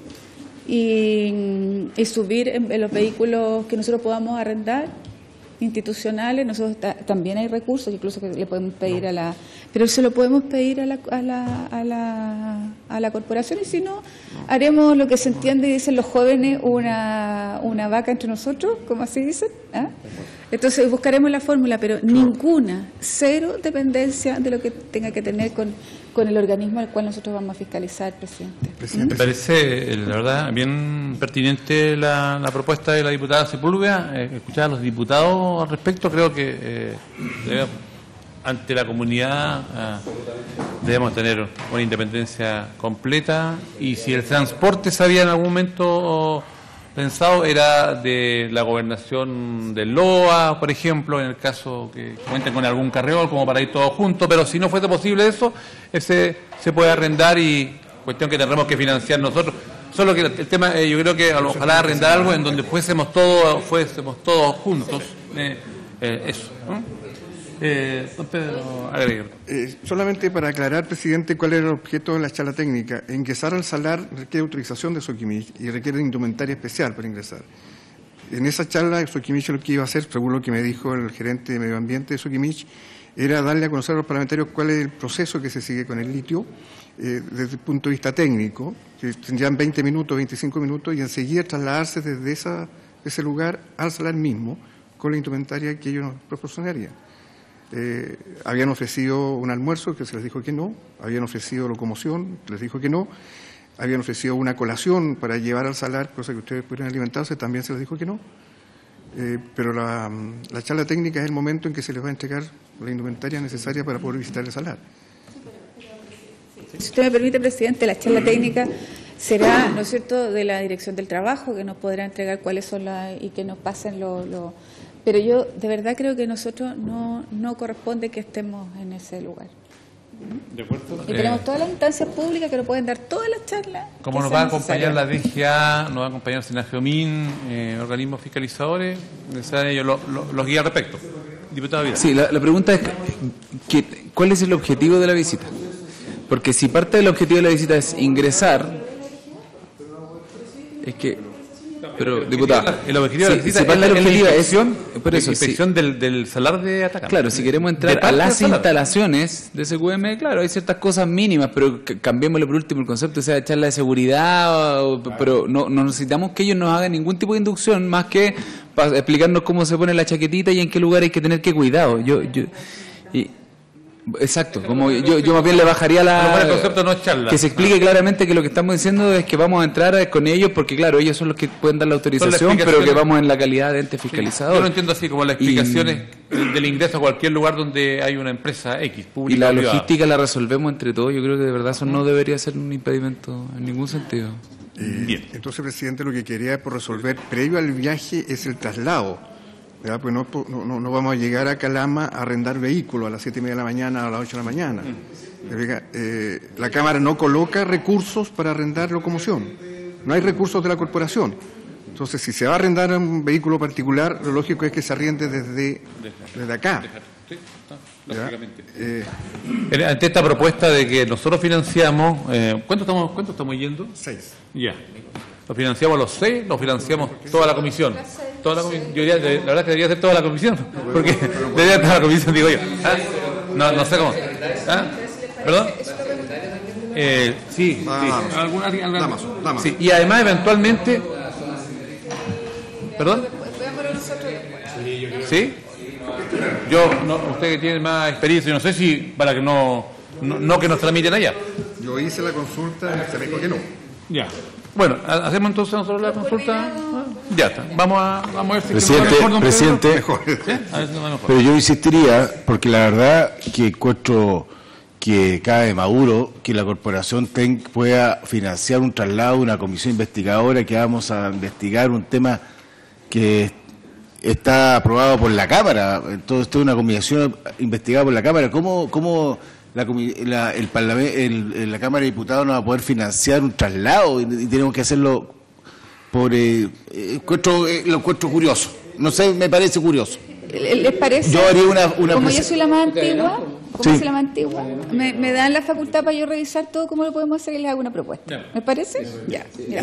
y, y subir en, en los vehículos que nosotros podamos arrendar institucionales. Nosotros ta, también hay recursos, incluso que le podemos pedir a la, pero se lo podemos pedir a la, a la, a la, a la corporación y si no, haremos lo que se entiende y dicen los jóvenes, una, una vaca entre nosotros, como así dicen, ¿ah? Entonces buscaremos la fórmula, pero ninguna, cero dependencia de lo que tenga que tener con, con el organismo al cual nosotros vamos a fiscalizar, presidente. Me parece, la verdad, bien pertinente la, la propuesta de la diputada Sepúlveda. Eh, escuchar a los diputados al respecto, creo que eh, debe, ante la comunidad eh, debemos tener una independencia completa y si el transporte se había en algún momento pensado era de la gobernación del Loa, por ejemplo, en el caso que cuenten con algún carreol como para ir todos juntos, pero si no fuese posible eso, ese se puede arrendar y cuestión que tendremos que financiar nosotros. Solo que el tema, eh, yo creo que ojalá arrendar algo en donde fuésemos todos, fuésemos todos juntos, eh, eh, eso, ¿no? Eh, don Pedro, agregue. Eh, solamente para aclarar, presidente, cuál era el objeto de la charla técnica. Ingresar al Salar requiere autorización de Soquimich y requiere indumentaria especial para ingresar. En esa charla, Soquimich lo que iba a hacer, según lo que me dijo el gerente de Medio Ambiente de Soquimich, era darle a conocer a los parlamentarios cuál es el proceso que se sigue con el litio eh, desde el punto de vista técnico, que tendrían veinte minutos, veinticinco minutos, y enseguida trasladarse desde esa, ese lugar al Salar mismo con la indumentaria que ellos nos proporcionarían. Eh, habían ofrecido un almuerzo, que se les dijo que no, habían ofrecido locomoción, les dijo que no, habían ofrecido una colación para llevar al salar, cosa que ustedes pudieran alimentarse, también se les dijo que no. Eh, pero la, la charla técnica es el momento en que se les va a entregar la indumentaria necesaria para poder visitar el salar. Si usted me permite, presidente, la charla técnica será, ¿no es cierto?, de la Dirección del Trabajo, que nos podrá entregar cuáles son las y que nos pasen los... Lo, pero yo de verdad creo que nosotros no, no corresponde que estemos en ese lugar. ¿De acuerdo? Y tenemos todas las instancias públicas que nos pueden dar todas las charlas. Como nos va a acompañar la D G A, nos va a acompañar Senageomín, eh, organismos fiscalizadores, ellos los lo, lo guía al respecto. Diputado Vidal. Sí, la, la pregunta es, que, ¿cuál es el objetivo de la visita? Porque si parte del objetivo de la visita es ingresar, es que... Pero, diputado, el objetivo de la visita si, si es la, el objetivo la es, inspección, por eso, inspección sí. del, del salar de Atacama. Claro, si queremos entrar a las instalaciones de S Q M, claro, hay ciertas cosas mínimas, pero cambiémosle por último el concepto, o sea, charla de seguridad, o, pero no, no necesitamos que ellos nos hagan ningún tipo de inducción más que para explicarnos cómo se pone la chaquetita y en qué lugar hay que tener qué cuidado. Yo, yo, y, Exacto, como yo, yo más bien le bajaría la... El concepto no es charla. Que se explique ah. claramente que lo que estamos diciendo es que vamos a entrar con ellos porque, claro, ellos son los que pueden dar la autorización, pero que vamos en la calidad de ente fiscalizador. Yo lo entiendo así, como las explicaciones y, del ingreso a cualquier lugar donde hay una empresa X, pública. Y la o privada. logística la resolvemos entre todos. Yo creo que de verdad eso no debería ser un impedimento en ningún sentido. Eh, Bien. Entonces, presidente, lo que quería por resolver previo al viaje es el traslado. ¿Verdad? Pues no, no, no vamos a llegar a Calama a arrendar vehículos a las siete y media de la mañana o a las ocho de la mañana. Eh, la Cámara no coloca recursos para arrendar locomoción. No hay recursos de la corporación. Entonces, si se va a arrendar un vehículo particular, lo lógico es que se arriende desde, desde acá. Lógicamente. Eh, Ante esta propuesta de que nosotros financiamos, eh, ¿cuánto estamos, cuánto estamos yendo? Seis. Ya. Lo financiamos los seis, lo financiamos toda la comisión. Toda la, comisión. Yo diría, la verdad es que debería ser toda la comisión, porque debería estar la comisión, digo yo. ¿Ah? No, no sé cómo. ¿Ah? ¿Perdón? Eh, sí, sí. ¿Alguna, alguna? Damas, damas. Sí. Y además, eventualmente... ¿Perdón? ¿Sí? Yo, no, usted que tiene más experiencia, no sé si para que no, no, no que nos tramiten allá. Yo hice la consulta y se me dijo que no. Ya. Bueno, hacemos entonces nosotros la consulta. Ya está. Vamos a, vamos a ver si presidente, mejor, don presidente, mejor. ¿Sí? A ver si mejor. Pero yo insistiría, porque la verdad que encuentro que cabe maduro que la corporación ten, pueda financiar un traslado de una comisión investigadora que vamos a investigar un tema que está aprobado por la Cámara. Entonces, esto es una comisión investigada por la Cámara. ¿Cómo, cómo la, la, el Parlamento, el, la Cámara de Diputados no va a poder financiar un traslado y, y tenemos que hacerlo por... Eh, encuentro, eh, lo encuentro curioso. No sé, me parece curioso. ¿Les parece? Yo haría una... una como yo soy la más antigua, como sí. soy la más antigua, me, me dan la facultad para yo revisar todo cómo lo podemos hacer y les hago una propuesta. ¿Me parece? Ya. ya.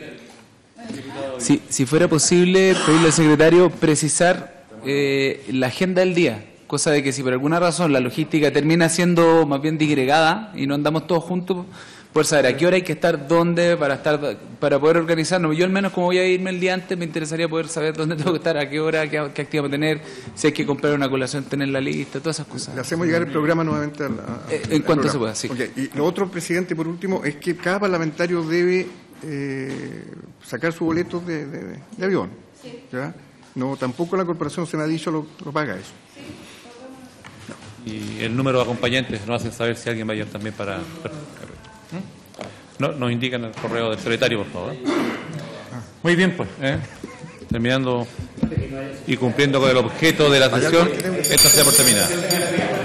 Si, si fuera posible pedirle al secretario precisar eh, la agenda del día, cosa de que si por alguna razón la logística termina siendo más bien disgregada y no andamos todos juntos, poder saber a qué hora hay que estar, dónde, para estar para poder organizarnos. Yo al menos como voy a irme el día antes, me interesaría poder saber dónde tengo que estar, a qué hora, qué, qué actividad tener, si hay que comprar una colación, tener la lista, todas esas cosas. Le hacemos llegar el programa nuevamente a la, a, eh, En cuanto programa. se pueda, sí. Okay. Y lo otro, presidente, por último, es que cada parlamentario debe eh, sacar su boleto de, de, de avión. Sí. ¿Ya? No, tampoco la corporación se me ha dicho lo, lo paga eso. Sí. Y el número de acompañantes nos hacen saber si alguien va a ir también para... No, nos indican el correo del secretario, por favor. Muy bien, pues. ¿eh? Terminando y cumpliendo con el objeto de la sesión, esta sea por terminada.